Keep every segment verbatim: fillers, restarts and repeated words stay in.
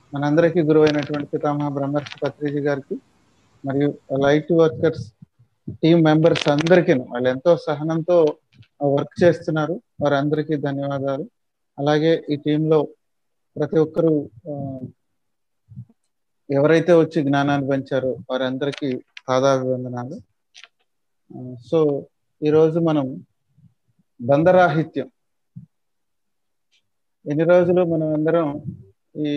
మనందరికీ గురువైనటువంటి పితామహ బ్రహ్మర్షి పత్రిజీ గారికి మరియు లైట్ వర్కర్స్ టీం మెంబర్స్ అందరికీ వాళ్ళు ఎంతో సహనంతో వర్క్ చేస్తున్నారు. వారందరికీ ధన్యవాదాలు. అలాగే ఈ టీంలో ప్రతి ఒక్కరూ ఎవరైతే వచ్చి జ్ఞానాన్ని పెంచారో వారందరికీ పాదాభివందనాలు. సో ఈరోజు మనం బంధరాహిత్యం, ఎన్ని రోజులు మనం అందరం ఈ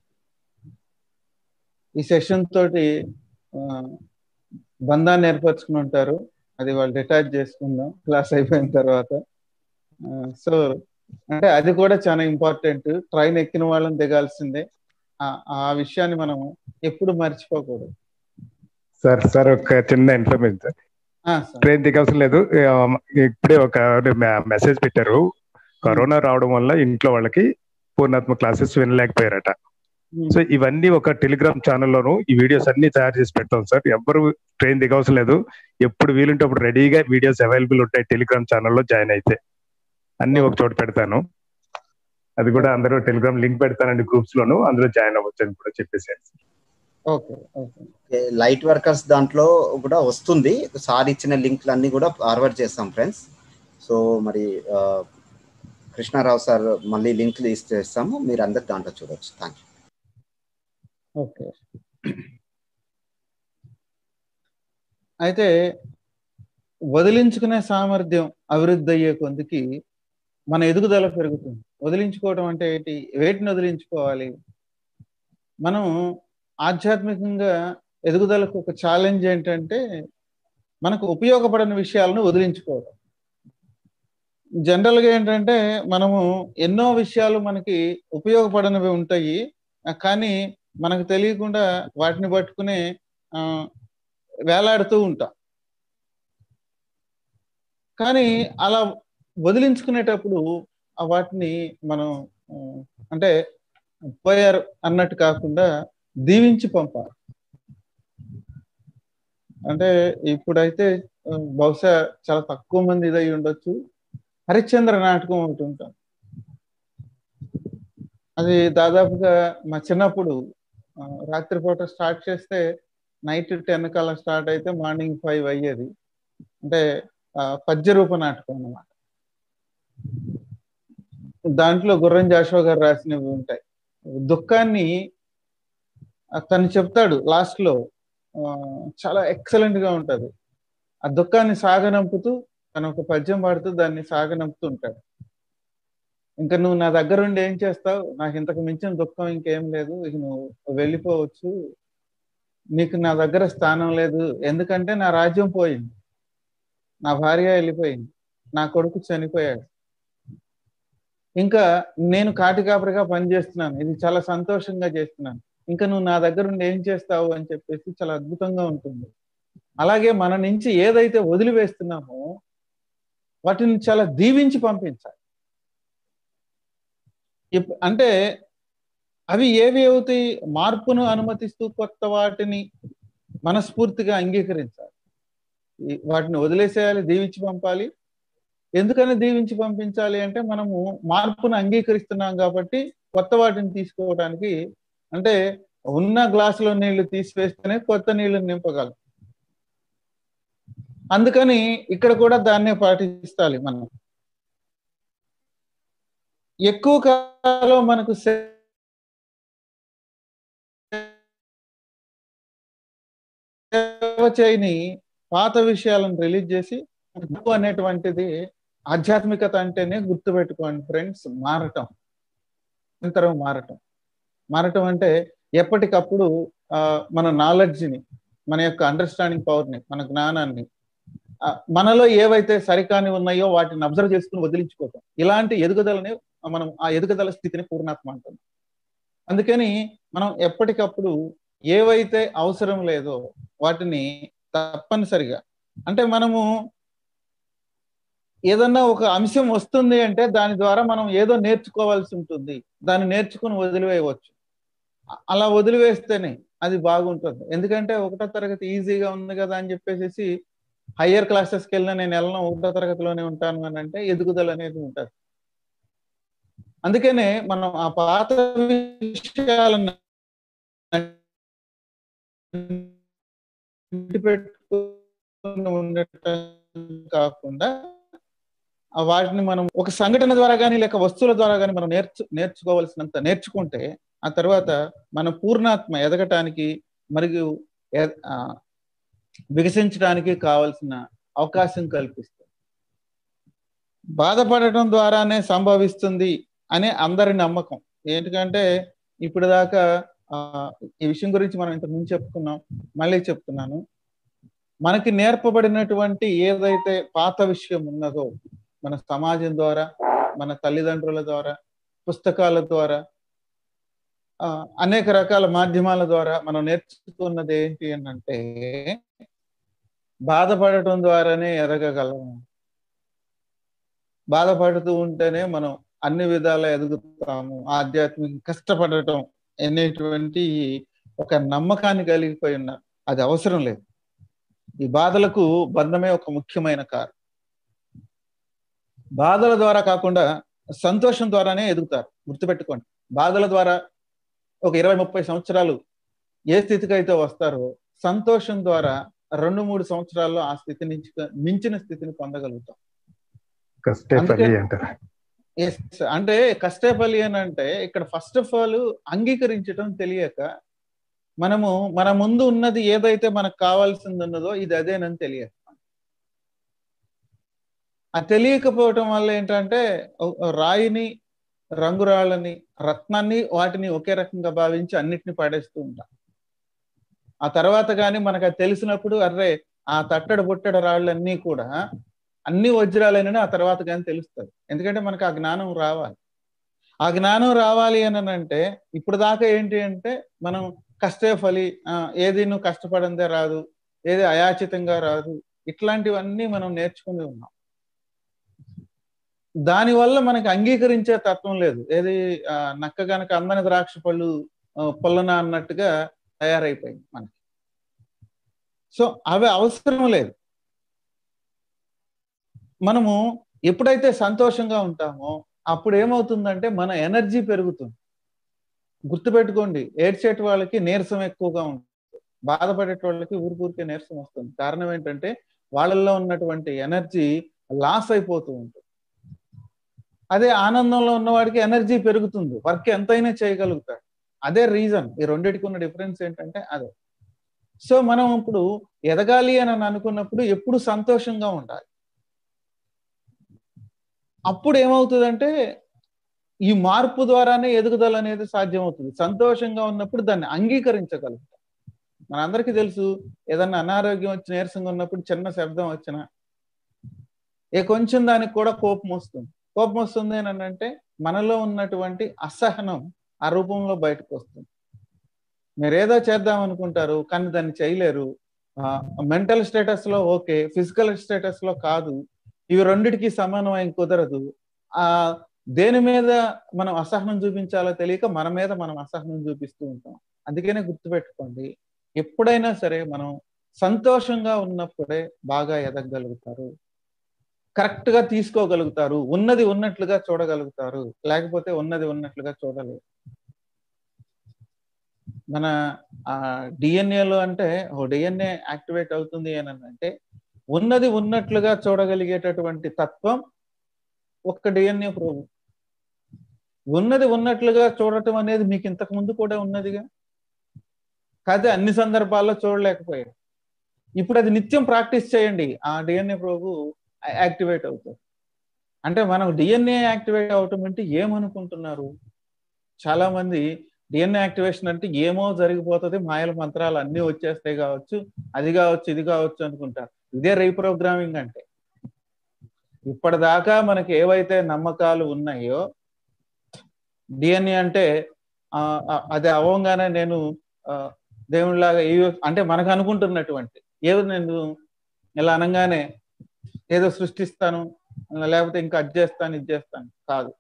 ఈ సెషన్ తోటి బంధాన్ని ఏర్పరచుకుని ఉంటారు. అది వాళ్ళు డిటాచ్ చేసుకుందాం క్లాస్ అయిపోయిన తర్వాత. సో అంటే అది కూడా చాలా ఇంపార్టెంట్. ట్రైన్ ఎక్కిన వాళ్ళని దిగాల్సిందే. ఆ విషయాన్ని మనం ఎప్పుడు మర్చిపోకూడదు. సార్ సార్ ఒక చిన్న ఇన్ఫర్మేషన్ సార్. ట్రైన్ దిగాల్సిన లేదు. ఇప్పుడే ఒక మెసేజ్ పెట్టారు, కరోనా రావడం వల్ల ఇంట్లో వాళ్ళకి పూర్ణాత్మ క్లాసెస్ వినలేకపోయారట. సో ఇవన్నీ ఒక టెలిగ్రామ్ ఛానల్లోను ఈ వీడియోస్ అన్ని తయారు చేసి పెడతాం సార్. ఎవ్వరు ట్రైన్ దిగవసరం లేదు. ఎప్పుడు వీలుంటే అప్పుడు రెడీగా వీడియోస్ అవైలబుల్ ఉంటాయి టెలిగ్రామ్ ఛానల్లో జాయిన్ అయితే. అన్ని ఒక చోట పెడతాను. అది కూడా అందరూ టెలిగ్రామ్ లింక్ పెడతానండి గ్రూప్స్ లోను, అందులో జాయిన్ అవ్వచ్చు అని కూడా చెప్పేసాను. లైట్ వర్కర్స్ దాంట్లో కూడా వస్తుంది. సార్ ఇచ్చిన లింక్లు అన్ని కూడా ఫార్వర్డ్ చేస్తాం ఫ్రెండ్స్. సో మరి కృష్ణారావు సార్ మళ్ళీ లింక్లు ఇస్తాము, మీరు అందరు దాంట్లో చూడవచ్చు. Thank you. ఓకే, అయితే వదిలించుకునే సామర్థ్యం అభివృద్ధి అయ్యే కొందికి మన ఎదుగుదల పెరుగుతుంది. వదిలించుకోవడం అంటే ఏంటి? వేటిని వదిలించుకోవాలి? మనం ఆధ్యాత్మికంగా ఎదుగుదలకు ఒక ఛాలెంజ్ ఏంటంటే మనకు ఉపయోగపడని విషయాలను వదిలించుకోవడం. జనరల్గా ఏంటంటే మనము ఎన్నో విషయాలు మనకి ఉపయోగపడనివి ఉంటాయి, కానీ మనకు తెలియకుండా వాటిని పట్టుకుని వేలాడుతూ ఉంటాం. కానీ అలా వదిలించుకునేటప్పుడు వాటిని మనం అంటే పోయారు అన్నట్టు కాకుండా దీవించి పంపాలి. అంటే ఇప్పుడైతే బహుశా చాలా తక్కువ మంది ఇదై ఉండొచ్చు, హరిశ్చంద్ర నాటకం ఒకటి ఉంటాం. అది దాదాపుగా మా చిన్నప్పుడు రాత్రిపూట స్టార్ట్ చేస్తే నైట్ టెన్ కల్లా స్టార్ట్ అయితే మార్నింగ్ ఫైవ్ అయ్యేది. అంటే పద్యరూప నాటకం అన్నమాట. దాంట్లో గుర్రం జాషువా గారు రాసినవి ఉంటాయి. దుఃఖాన్ని తను చెప్తాడు లాస్ట్ లో, చాలా ఎక్సలెంట్ గా ఉంటది. ఆ దుఃఖాన్ని సాగనంపుతూ తను ఒక పద్యం పాడుతూ దాన్ని సాగనంపుతూ ఉంటాడు. ఇంకా నువ్వు నా దగ్గర ఉండి ఏం చేస్తావు? నాకు ఇంతకు మించిన దుఃఖం ఇంకేం లేదు, ఇక నువ్వు వెళ్ళిపోవచ్చు, నీకు నా దగ్గర స్థానం లేదు. ఎందుకంటే నా రాజ్యం పోయింది, నా భార్య వెళ్ళిపోయింది, నా కొడుకు చనిపోయాడు, ఇంకా నేను కాటికాపరిగా పనిచేస్తున్నాను, ఇది చాలా సంతోషంగా చేస్తున్నాను, ఇంకా నువ్వు నా దగ్గర ఉండి ఏం చేస్తావు అని చెప్పేసి చాలా అద్భుతంగా ఉంటుంది. అలాగే మన నుంచి ఏదైతే వదిలివేస్తున్నామో వాటిని చాలా దీవించి పంపించాలి. అంటే అవి ఏవి అవుతాయి? మార్పును అనుమతిస్తూ కొత్త వాటిని మనస్ఫూర్తిగా అంగీకరించాలి. వాటిని వదిలేసేయాలి, దీవించి పంపాలి. ఎందుకని దీవించి పంపించాలి అంటే మనము మార్పును అంగీకరిస్తున్నాం కాబట్టి కొత్త వాటిని తీసుకోవడానికి, అంటే ఉన్న గ్లాసులో నీళ్లు తీసివేస్తేనే కొత్త నీళ్లు నింపగలం. అందుకని ఇక్కడ కూడా దాన్నే పాటిస్తాలి. మనం ఎక్కువ కాలం మనకు సేవ చేయని పాత విషయాలను రిలీజ్ చేసి అనేటువంటిది ఆధ్యాత్మికత అంటేనే గుర్తుపెట్టుకోండి ఫ్రెండ్స్, మారటం, నిరంతరం మారటం. మారటం అంటే ఎప్పటికప్పుడు మన నాలెడ్జ్ని, మన యొక్క అండర్స్టాండింగ్ పవర్ని, మన జ్ఞానాన్ని, మనలో ఏవైతే సరికాని ఉన్నాయో వాటిని అబ్జర్వ్ చేసుకుని వదిలించుకోవటం. ఇలాంటి ఎదుగుదలని మనం ఆ ఎదుగుదల స్థితిని పూర్ణాత్మ అంటాం. అందుకని మనం ఎప్పటికప్పుడు ఏవైతే అవసరం లేదో వాటిని తప్పనిసరిగా, అంటే మనము ఏదన్నా ఒక అంశం వస్తుంది అంటే దాని ద్వారా మనం ఏదో నేర్చుకోవాల్సి ఉంటుంది, దాన్ని నేర్చుకుని వదిలివేయవచ్చు. అలా వదిలివేస్తేనే అది బాగుంటుంది. ఎందుకంటే ఒకటో తరగతి ఈజీగా ఉంది కదా అని చెప్పేసి హయ్యర్ క్లాసెస్కి వెళ్ళినా నేను వెళ్ళను, ఒకటో తరగతిలోనే ఉంటాను అని అంటే ఎదుగుదల అనేది ఉంటుంది. అందుకనే మనం ఆ పాత విషయాలను పెట్టుకుని ఉండటం కాకుండా వాటిని మనం ఒక సంఘటన ద్వారా కానీ లేక వస్తువుల ద్వారా కానీ మనం నేర్చు నేర్చుకోవాల్సినంత నేర్చుకుంటే ఆ తర్వాత మన పూర్ణాత్మ ఎదగటానికి మరియు వికసించడానికి కావలసిన అవకాశం కల్పిస్తుంది. బాధపడటం ద్వారానే సంభవిస్తుంది అనే అందరి నమ్మకం. ఏంటంటే ఇప్పుడు దాకా ఆ ఈ విషయం గురించి మనం ఇంతకు ముందు చెప్పుకున్నాం, మళ్ళీ చెప్తున్నాను. మనకి నేర్పబడినటువంటి ఏదైతే పాత విషయం ఉన్నదో మన సమాజం ద్వారా, మన తల్లిదండ్రుల ద్వారా, పుస్తకాల ద్వారా, అనేక రకాల మాధ్యమాల ద్వారా మనం నేర్చుకున్నది ఏంటి అని అంటే బాధపడటం ద్వారానే ఎదగగలము, బాధపడుతూ ఉంటేనే మనం అన్ని విధాలా ఎదుగుతాము, ఆధ్యాత్మిక కష్టపడటం అనేటువంటి ఒక నమ్మకాన్ని కలిగిపోయి ఉన్నారు. అది అవసరం లేదు. ఈ బాధలకు బంధమే ఒక ముఖ్యమైన కారణం. బాధల ద్వారా కాకుండా సంతోషం ద్వారానే ఎదుగుతారు. గుర్తుపెట్టుకోండి, బాధల ద్వారా ఒక ఇరవై ముప్పై సంవత్సరాలు ఏ స్థితికి అయితే వస్తారో సంతోషం ద్వారా రెండు మూడు సంవత్సరాల్లో ఆ స్థితి నుంచి మించిన స్థితిని పొందగలుగుతాం. అంటే కష్టపల్లి అని అంటే ఇక్కడ ఫస్ట్ ఆఫ్ ఆల్ అంగీకరించడం తెలియక మనము మన ముందు ఉన్నది ఏదైతే మనకు కావాల్సింది ఉన్నదో ఇది అదేనని తెలియక, ఆ తెలియకపోవటం వల్ల ఏంటంటే రాయిని, రంగురాళ్ళని, రత్నాన్ని వాటిని ఒకే రకంగా భావించి అన్నిటిని పడేస్తూ ఉంటాం. ఆ తర్వాత కానీ మనకు అది తెలిసినప్పుడు అర్రే ఆ తట్టడ బుట్టడ రాళ్ళన్నీ కూడా అన్ని వజ్రాలైనా ఆ తర్వాత కానీ తెలుస్తుంది. ఎందుకంటే మనకు ఆ జ్ఞానం రావాలి. ఆ జ్ఞానం రావాలి అని అంటే ఇప్పుడు దాకా ఏంటి అంటే మనం కష్టే ఫలి, ఏది నువ్వు కష్టపడందే రాదు, ఏది అయాచితంగా రాదు, ఇట్లాంటివన్నీ మనం నేర్చుకుని ఉన్నాం. దానివల్ల మనకి అంగీకరించే తత్వం లేదు. ఏది నక్క గనక అందని ద్రాక్ష పళ్ళు పొల్లన అన్నట్టుగా తయారైపోయింది మనకి. సో అవి అవసరం లేదు. మనము ఎప్పుడైతే సంతోషంగా ఉంటామో అప్పుడు ఏమవుతుందంటే మన ఎనర్జీ పెరుగుతుంది. గుర్తుపెట్టుకోండి, ఏడ్చేటి వాళ్ళకి నీరసం ఎక్కువగా ఉంటుంది, బాధపడేట వాళ్ళకి ఊరికూరికే నీరసం వస్తుంది. కారణం ఏంటంటే వాళ్ళల్లో ఉన్నటువంటి ఎనర్జీ లాస్ అయిపోతూ ఉంటుంది. అదే ఆనందంలో ఉన్నవాడికి ఎనర్జీ పెరుగుతుంది, వర్క్ ఎంతైనా చేయగలుగుతాడు. అదే రీజన్. ఈ రెండింటికి ఉన్న డిఫరెన్స్ ఏంటంటే అదే. సో మనం ఇప్పుడు ఎదగాలి అని అనుకున్నప్పుడు ఎప్పుడు సంతోషంగా ఉండాలి. అప్పుడు ఏమవుతుందంటే ఈ మార్పు ద్వారానే ఎదుగుదల అనేది సాధ్యమవుతుంది. సంతోషంగా ఉన్నప్పుడు దాన్ని అంగీకరించగలుగుతాం. మనందరికీ తెలుసు, ఏదన్నా అనారోగ్యం వచ్చి నీరసంగా ఉన్నప్పుడు చిన్న శబ్దం వచ్చినా ఏ కొంచెం దానికి కూడా కోపం వస్తుంది. కోపం వస్తుంది అని అంటే మనలో ఉన్నటువంటి అసహనం ఆ రూపంలో బయటకు వస్తుంది. మీరు ఏదో చేద్దాం అనుకుంటారు కానీ దాన్ని చేయలేరు. మెంటల్ స్టేటస్ లో ఓకే, ఫిజికల్ స్టేటస్ లో కాదు. ఇవి రెండిటికి సమానమైన కుదరదు. ఆ దేని మీద మనం అసహనం చూపించాలో తెలియక మన మీద మనం అసహనం చూపిస్తూ ఉంటాం. అందుకనే గుర్తుపెట్టుకోండి, ఎప్పుడైనా సరే మనం సంతోషంగా ఉన్నప్పుడే బాగా ఎదగగలుగుతారు, కరెక్ట్ గా తీసుకోగలుగుతారు, ఉన్నది ఉన్నట్లుగా చూడగలుగుతారు. లేకపోతే ఉన్నది ఉన్నట్లుగా చూడలేరు. మన ఆ డిఎన్ఏలో అంటే ఓ డిఎన్ఏ యాక్టివేట్ అవుతుంది అని అంటే ఉన్నది ఉన్నట్లుగా చూడగలిగేటటువంటి తత్వం ఒక్క డిఎన్ఏ ప్రోబ్. ఉన్నది ఉన్నట్లుగా చూడటం అనేది మీకు ఇంతకు ముందు కూడా ఉన్నదిగా, కాదే అన్ని సందర్భాల్లో చూడలేకపోయారు. ఇప్పుడు అది నిత్యం ప్రాక్టీస్ చేయండి, ఆ డిఎన్ఏ ప్రోబు యాక్టివేట్ అవుతుంది. అంటే మనం డిఎన్ఏ యాక్టివేట్ అవటం అంటే ఏమనుకుంటున్నారు? చాలా మంది డిఎన్ఏ యాక్టివేషన్ అంటే ఏమో జరిగిపోతుంది, మాయల మంత్రాలు అన్నీ వచ్చేస్తాయి కావచ్చు, అది కావచ్చు ఇది కావచ్చు అనుకుంటారు. ఇదే రీప్రోగ్రామింగ్ అంటే. ఇప్పటిదాకా మనకి ఏవైతే నమ్మకాలు ఉన్నాయో, డిఎన్ఏ అంటే అది అవ్వగానే నేను దేవుడిలాగా అంటే మనకు అనుకుంటున్నటువంటి ఏదో నేను ఇలా అనగానే ఏదో సృష్టిస్తాను, లేకపోతే ఇంకా అది చేస్తాను ఇది చేస్తాను కాదు.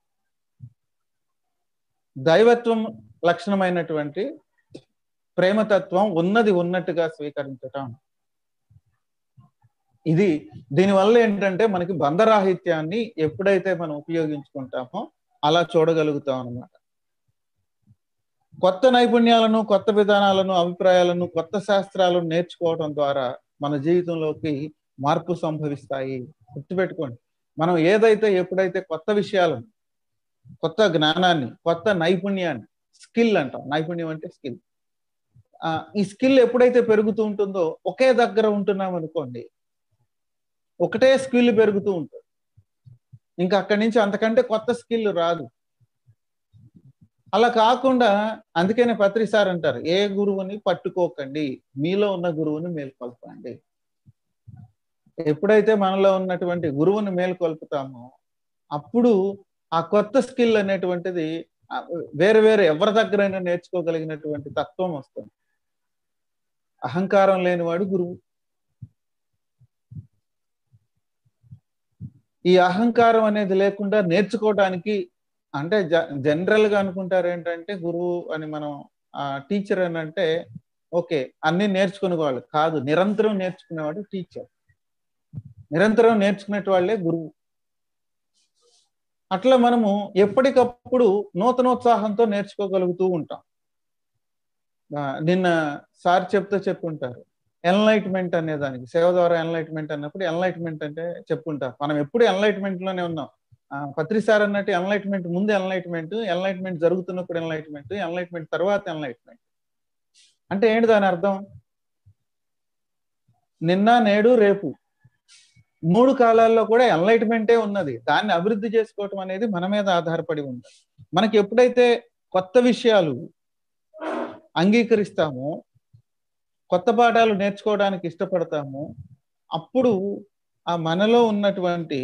దైవత్వం లక్షణమైనటువంటి ప్రేమతత్వం ఉన్నది ఉన్నట్టుగా స్వీకరించటం. ఇది దీనివల్ల ఏంటంటే మనకి బంధరాహిత్యాన్ని ఎప్పుడైతే మనం ఉపయోగించుకుంటామో అలా చూడగలుగుతాం అన్నమాట. కొత్త నైపుణ్యాలను, కొత్త విధానాలను, అభిప్రాయాలను, కొత్త శాస్త్రాలను నేర్చుకోవడం ద్వారా మన జీవితంలోకి మార్పు సంభవిస్తాయి. గుర్తుపెట్టుకోండి, మనం ఏదైతే ఎప్పుడైతే కొత్త విషయాలను, కొత్త జ్ఞానాన్ని, కొత్త నైపుణ్యాన్ని, స్కిల్ అంటాం, నైపుణ్యం అంటే స్కిల్, ఈ స్కిల్ ఎప్పుడైతే పెరుగుతూ ఉంటుందో, ఒకే దగ్గర ఉంటున్నాం అనుకోండి, ఒకటే స్కిల్ పెరుగుతూ ఉంటుంది, ఇంకా అక్కడి నుంచి అంతకంటే కొత్త స్కిల్ రాదు. అలా కాకుండా, అందుకనే పత్రి సార్ అంటారు, ఏ గురువుని పట్టుకోకండి, మీలో ఉన్న గురువుని మేల్కొల్పండి. ఎప్పుడైతే మనలో ఉన్నటువంటి గురువుని మేల్కొల్పుతామో అప్పుడు ఆ కొత్త స్కిల్ అనేటువంటిది వేరే వేరే ఎవరి దగ్గరైనా నేర్చుకోగలిగినటువంటి తత్వం వస్తుంది. అహంకారం లేనివాడు గురువు. ఈ అహంకారం అనేది లేకుండా నేర్చుకోవడానికి, అంటే జనరల్ గా అనుకుంటారు ఏంటంటే గురువు అని, మనం టీచర్ అని అంటే ఓకే అన్ని నేర్చుకునేవాళ్ళు కాదు, నిరంతరం నేర్చుకునేవాడు టీచర్, నిరంతరం నేర్చుకునే వాళ్ళే గురువు. అట్లా మనము ఎప్పటికప్పుడు నూతనోత్సాహంతో నేర్చుకోగలుగుతూ ఉంటాం. నిన్న సార్ చెప్తూ చెప్పుంటారు ఎన్లైట్మెంట్ అనే దానికి, సేవ ద్వారా ఎన్లైట్మెంట్ అన్నప్పుడు ఎన్లైట్మెంట్ అంటే చెప్పుంటారు. మనం ఎప్పుడు ఎన్లైట్మెంట్ లోనే ఉన్నాం. పత్రి సార్ అన్నట్టు ఎన్లైట్మెంట్ ముందు ఎన్లైట్మెంట్, ఎన్లైట్మెంట్ జరుగుతున్నప్పుడు ఎన్లైట్మెంట్, ఎన్లైట్మెంట్ తర్వాత ఎన్లైట్మెంట్. అంటే ఏంటి దాని అర్థం? నిన్న, నేడు, రేపు మూడు కాలాల్లో కూడా ఎన్లైట్మెంటే ఉన్నది. దాన్ని అభివృద్ధి చేసుకోవటం అనేది మన మీద ఆధారపడి ఉంది. మనకి ఎప్పుడైతే కొత్త విషయాలు అంగీకరిస్తామో, కొత్త పాఠాలు నేర్చుకోవడానికి ఇష్టపడతామో, అప్పుడు ఆ మనలో ఉన్నటువంటి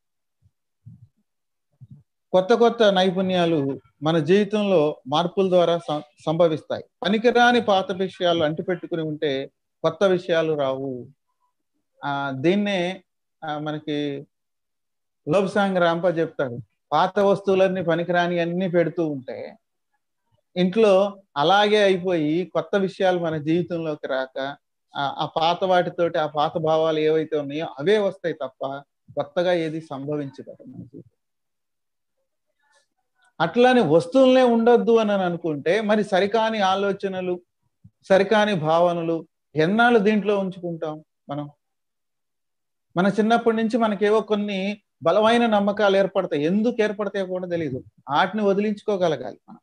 కొత్త కొత్త నైపుణ్యాలు మన జీవితంలో మార్పుల ద్వారా సంభవిస్తాయి. పనికిరాని పాత విషయాలు అంటిపెట్టుకుని ఉంటే కొత్త విషయాలు రావు. ఆ దీన్నే మనకి లోబ్ సాంగ్ రాంప చెప్తాడు, పాత వస్తువులన్నీ పనికిరాని అన్ని పెడుతూ ఉంటే ఇంట్లో అలాగే అయిపోయి కొత్త విషయాలు మన జీవితంలోకి రాక ఆ పాత వాటితోటి, ఆ పాత భావాలు ఏవైతే ఉన్నాయో అవే వస్తాయి తప్ప కొత్తగా ఏది సంభవించదు మన జీవితం. అట్లానే వస్తువులనే ఉండొద్దు అని అనుకుంటే మరి సరికాని ఆలోచనలు, సరికాని భావనలు ఎన్నాళ్ళు దీంట్లో ఉంచుకుంటాం మనం? మన చిన్నప్పటి నుంచి మనకేవో కొన్ని బలమైన నమ్మకాలు ఏర్పడతాయి, ఎందుకు ఏర్పడతాయో కూడా తెలియదు, వాటిని వదిలించుకోగలగాలి. మనం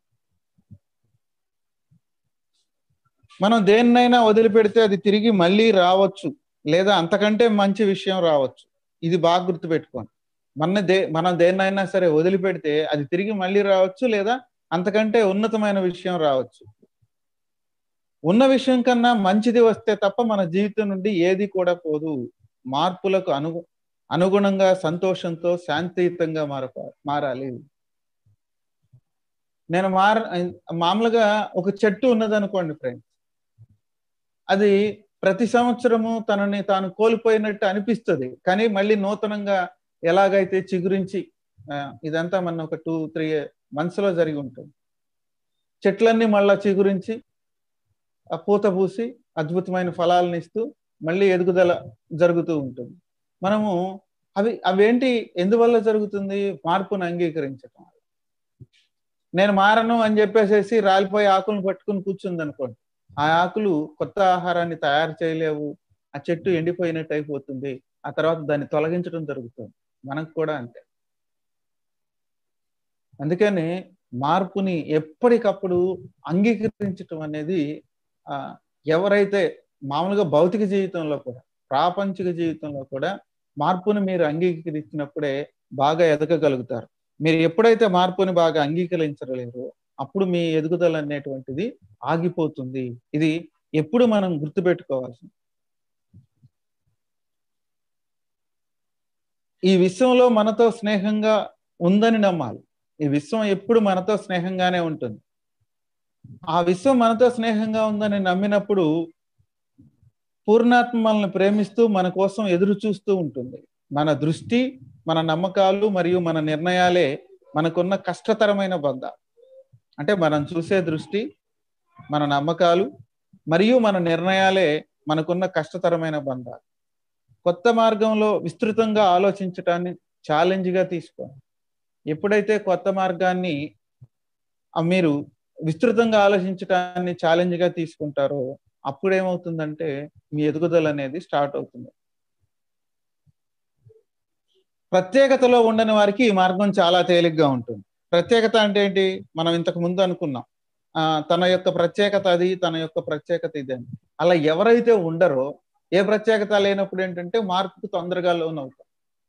మనం దేన్నైనా వదిలిపెడితే అది తిరిగి మళ్ళీ రావచ్చు, లేదా అంతకంటే మంచి విషయం రావచ్చు. ఇది బాగా గుర్తుపెట్టుకోండి. మన దే మనం దేన్నైనా సరే వదిలిపెడితే అది తిరిగి మళ్ళీ రావచ్చు, లేదా అంతకంటే ఉన్నతమైన విషయం రావచ్చు. ఉన్న విషయం కన్నా మంచిది వస్తే తప్ప మన జీవితం నుండి ఏది కూడా పోదు. మార్పులకు అను అనుగుణంగా సంతోషంతో శాంతియుతంగా మారప మారాలి. నేను మార మామూలుగా ఒక చెట్టు ఉన్నదనుకోండి ఫ్రెండ్స్, అది ప్రతి సంవత్సరము తనని తాను కోల్పోయినట్టు అనిపిస్తుంది, కానీ మళ్ళీ నూతనంగా ఎలాగైతే చిగురించి, ఇదంతా మన ఒక టూ త్రీ మంత్స్ లో జరిగి ఉంటుంది, చెట్లన్నీ మళ్ళా చిగురించి ఆ పూత పూసి అద్భుతమైన ఫలాలను ఇస్తూ మళ్ళీ ఎదుగుదల జరుగుతూ ఉంటుంది. మనము అవి అవేంటి ఎందువల్ల జరుగుతుంది? మార్పును అంగీకరించటం. నేను మారను అని చెప్పేసేసి రాలిపోయి ఆకులను పట్టుకుని కూర్చుంది అనుకోండి, ఆ ఆకులు కొత్త ఆహారాన్ని తయారు చేయలేవు, ఆ చెట్టు ఎండిపోయినట్టు అయిపోతుంది, ఆ తర్వాత దాన్ని తొలగించడం జరుగుతుంది. మనకు కూడా అంతే. అందుకని మార్పుని ఎప్పటికప్పుడు అంగీకరించటం అనేది ఆ ఎవరైతే మామూలుగా భౌతిక జీవితంలో కూడా, ప్రాపంచిక జీవితంలో కూడా మార్పుని మీరు అంగీకరించినప్పుడే బాగా ఎదగగలుగుతారు. మీరు ఎప్పుడైతే మార్పుని బాగా అంగీకరించలేరో అప్పుడు మీ ఎదుగుదల అనేటువంటిది ఆగిపోతుంది. ఇది ఎప్పుడు మనం గుర్తుపెట్టుకోవాల్సింది. ఈ విశ్వంలో మనతో స్నేహంగా ఉందని నమ్మాలి. ఈ విశ్వం ఎప్పుడు మనతో స్నేహంగానే ఉంటుంది. ఆ విశ్వం మనతో స్నేహంగా ఉందని నమ్మినప్పుడు పూర్ణాత్మ మనల్ని ప్రేమిస్తూ మన కోసం ఎదురు చూస్తూ ఉంటుంది. మన దృష్టి, మన నమ్మకాలు మరియు మన నిర్ణయాలే మనకున్న కష్టతరమైన బంధాలు. అంటే మనం చూసే దృష్టి, మన నమ్మకాలు మరియు మన నిర్ణయాలే మనకున్న కష్టతరమైన బంధాలు. కొత్త మార్గంలో విస్తృతంగా ఆలోచించటాన్ని ఛాలెంజ్గా తీసుకోండి. ఎప్పుడైతే కొత్త మార్గాన్ని మీరు విస్తృతంగా ఆలోచించటాన్ని ఛాలెంజ్ గా తీసుకుంటారో అప్పుడు ఏమవుతుందంటే మీ ఎదుగుదల అనేది స్టార్ట్ అవుతుంది. ప్రత్యేకతలో ఉండని వారికి ఈ మార్గం చాలా తేలిగ్గా ఉంటుంది. ప్రత్యేకత అంటే ఏంటి? మనం ఇంతకు ముందు అనుకున్నాం, ఆ తన యొక్క ప్రత్యేకత అది, తన యొక్క ప్రత్యేకత ఇది అని. అలా ఎవరైతే ఉండరో, ఏ ప్రత్యేకత లేనప్పుడు ఏంటంటే మార్పుకు తొందరగా లోనవుతాం.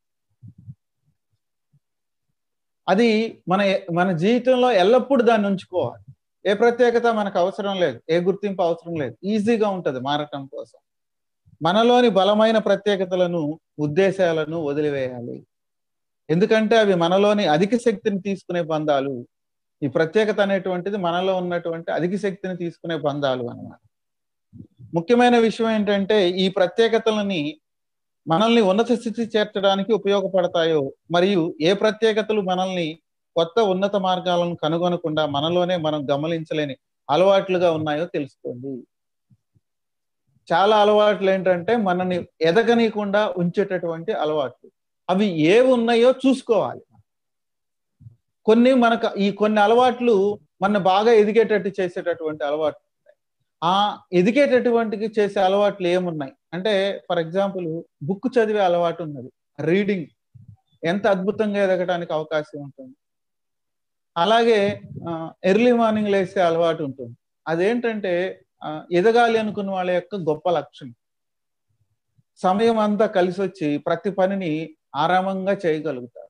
అది మన మన జీవితంలో ఎల్లప్పుడూ దాన్ని ఉంచుకోవాలి. ఏ ప్రత్యేకత మనకు అవసరం లేదు, ఏ గుర్తింపు అవసరం లేదు, ఈజీగా ఉంటుంది మారటం కోసం. మనలోని బలమైన ప్రత్యేకతలను, ఉద్దేశాలను వదిలివేయాలి. ఎందుకంటే అవి మనలోని అధిక శక్తిని తీసుకునే బంధాలు. ఈ ప్రత్యేకత అనేటువంటిది మనలో ఉన్నటువంటి అధిక శక్తిని తీసుకునే బంధాలు అన్నమాట. ముఖ్యమైన విషయం ఏంటంటే ఈ ప్రత్యేకతలని మనల్ని ఉన్నత స్థితి చేర్చడానికి ఉపయోగపడతాయో, మరియు ఏ ప్రత్యేకతలు మనల్ని కొత్త ఉన్నత మార్గాలను కనుగొనకుండా మనలోనే మనం గమనించలేని అలవాట్లుగా ఉన్నాయో తెలుసుకోండి. చాలా అలవాట్లు ఏంటంటే మనల్ని ఎదగనీయకుండా ఉంచేటటువంటి అలవాట్లు. అవి ఏవి ఉన్నాయో చూసుకోవాలి. కొన్ని మనకు ఈ కొన్ని అలవాట్లు మన బాగా ఎదిగేటట్టు చేసేటటువంటి అలవాట్లు ఉంటాయి. ఆ ఎదిగేటటువంటికి చేసే అలవాట్లు ఏమున్నాయి అంటే, ఫర్ ఎగ్జాంపుల్ బుక్ చదివే అలవాటు ఉన్నది, రీడింగ్ ఎంత అద్భుతంగా ఎదగడానికి అవకాశం ఉంటుంది. అలాగే ఎర్లీ మార్నింగ్ లేసే అలవాటు ఉంటుంది. అదేంటంటే ఎదగాలి అనుకున్న వాళ్ళ యొక్క గొప్ప లక్షణం. సమయం అంతా కలిసి వచ్చి ప్రతి పనిని ఆరామంగా చేయగలుగుతారు.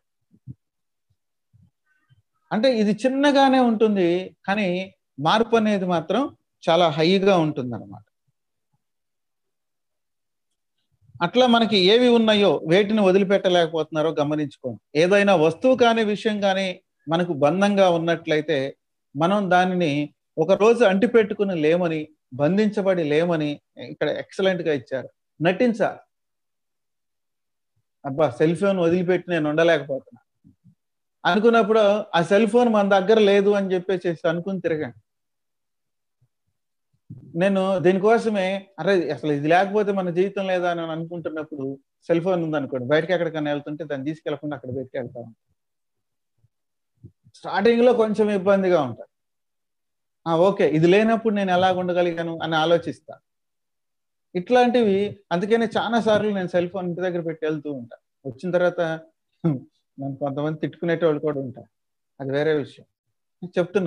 అంటే ఇది చిన్నగానే ఉంటుంది, కానీ మార్పు అనేది మాత్రం చాలా హైగా ఉంటుంది అన్నమాట. అట్లా మనకి ఏవి ఉన్నాయో వేటిని వదిలిపెట్టలేకపోతున్నారో గమనించుకోండి. ఏదైనా వస్తువు కానీ విషయం కానీ మనకు బంధంగా ఉన్నట్లయితే మనం దానిని ఒక రోజు అంటిపెట్టుకుని లేమని, బంధించబడి లేమని ఇక్కడ ఎక్సలెంట్ గా ఇచ్చారు. నటించాలి. అబ్బా సెల్ ఫోన్ వదిలిపెట్టి నేను ఉండలేకపోతున్నా అనుకున్నప్పుడు ఆ సెల్ ఫోన్ మన దగ్గర లేదు అని చెప్పేసి అనుకుని తిరగండి. నేను దీనికోసమే అరే అసలు ఇది లేకపోతే మన జీవితం లేదా అని అనుకుంటున్నప్పుడు సెల్ ఫోన్ ఉందనుకోండి, బయటకి ఎక్కడికైనా వెళ్తుంటే దాన్ని తీసుకెళ్లకుండా అక్కడ పెట్టి వెళ్తా ఉంటాం. స్టార్టింగ్ లో కొంచెం ఇబ్బందిగా ఉంటుంది. ఆ ఓకే ఇది లేనప్పుడు నేను ఎలా ఉండగలిగాను అని ఆలోచిస్తా. ఇట్లాంటివి అందుకనే చాలా సార్లు నేను సెల్ ఫోన్ ఇంటి దగ్గర పెట్టి వెళ్తూ ఉంటా. వచ్చిన తర్వాత నన్ను కొంతమంది తిట్టుకునేటోళ్ళు కూడా ఉంటారు, అది వేరే విషయం. చెప్తున్నా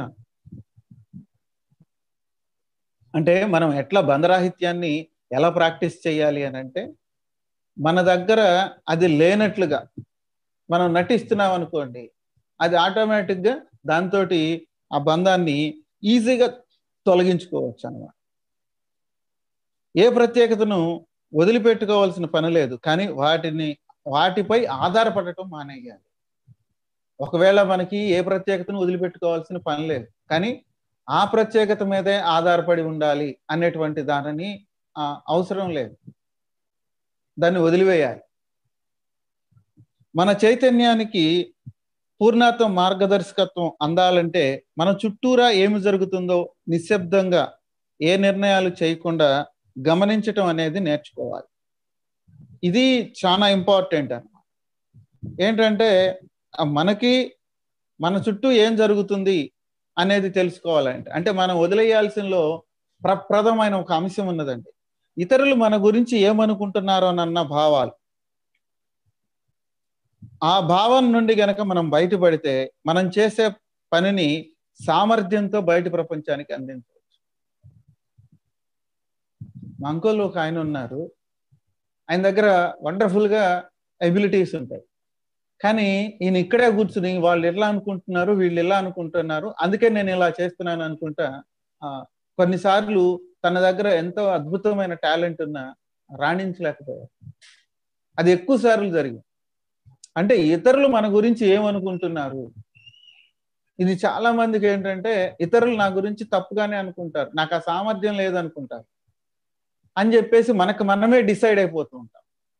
అంటే మనం ఎట్లా బంధరాహిత్యాన్ని ఎలా ప్రాక్టీస్ చేయాలి అని అంటే, మన దగ్గర అది లేనట్లుగా మనం నటిస్తున్నాం అనుకోండి, అది ఆటోమేటిక్గా దాంతో ఆ బంధాన్ని ఈజీగా తొలగించుకోవచ్చు అన్నమాట. ఏ ప్రత్యేకతను వదిలిపెట్టుకోవాల్సిన పని లేదు, కానీ వాటిని వాటిపై ఆధారపడటం మానేయాలి. ఒకవేళ మనకి ఏ ప్రత్యేకతను వదిలిపెట్టుకోవాల్సిన పని లేదు, కానీ ఆ ప్రత్యేకత మీదే ఆధారపడి ఉండాలి అనేటువంటి దానిని అవసరం లేదు, దాన్ని వదిలివేయాలి. మన చైతన్యానికి పూర్ణత్వం మార్గదర్శకత్వం అందాలంటే మన చుట్టూరా ఏమి జరుగుతుందో నిశ్శబ్దంగా ఏ నిర్ణయాలు చేయకుండా గమనించటం అనేది నేర్చుకోవాలి. ఇది చాలా ఇంపార్టెంట్ అన్నమాట. ఏంటంటే మనకి మన చుట్టూ ఏం జరుగుతుంది అనేది తెలుసుకోవాలంటే, అంటే మనం వదిలేయాల్సినలో ప్రప్రదమైన ఒక అంశం ఉన్నదండి. ఇతరులు మన గురించి ఏమనుకుంటున్నారో అన్న భావాలు. ఆ భావం నుండి గనక మనం బయటపడితే మనం చేసే పనిని సామర్థ్యంతో బయట ప్రపంచానికి అందించవచ్చు. మా అంకుల్ ఒక ఆయన ఉన్నారు, ఆయన దగ్గర వండర్ఫుల్ గా ఎబిలిటీస్ ఉంటాయి, కానీ ఈయన ఇక్కడే కూర్చుని వాళ్ళు ఎట్లా అనుకుంటున్నారు, వీళ్ళు ఎలా అనుకుంటున్నారు, అందుకే నేను ఇలా చేస్తున్నాను అనుకుంటా ఆ కొన్నిసార్లు తన దగ్గర ఎంతో అద్భుతమైన టాలెంట్ ఉన్నా రాణించలేకపోయారు. అది ఎక్కువ సార్లు జరిగింది. అంటే ఇతరులు మన గురించి ఏమనుకుంటున్నారు, ఇది చాలా మందికి ఏంటంటే ఇతరులు నా గురించి తప్పుగానే అనుకుంటారు, నాకు ఆ సామర్థ్యం లేదనుకుంటారు అని చెప్పేసి మనకు మనమే డిసైడ్ అయిపోతూ ఉంటాం.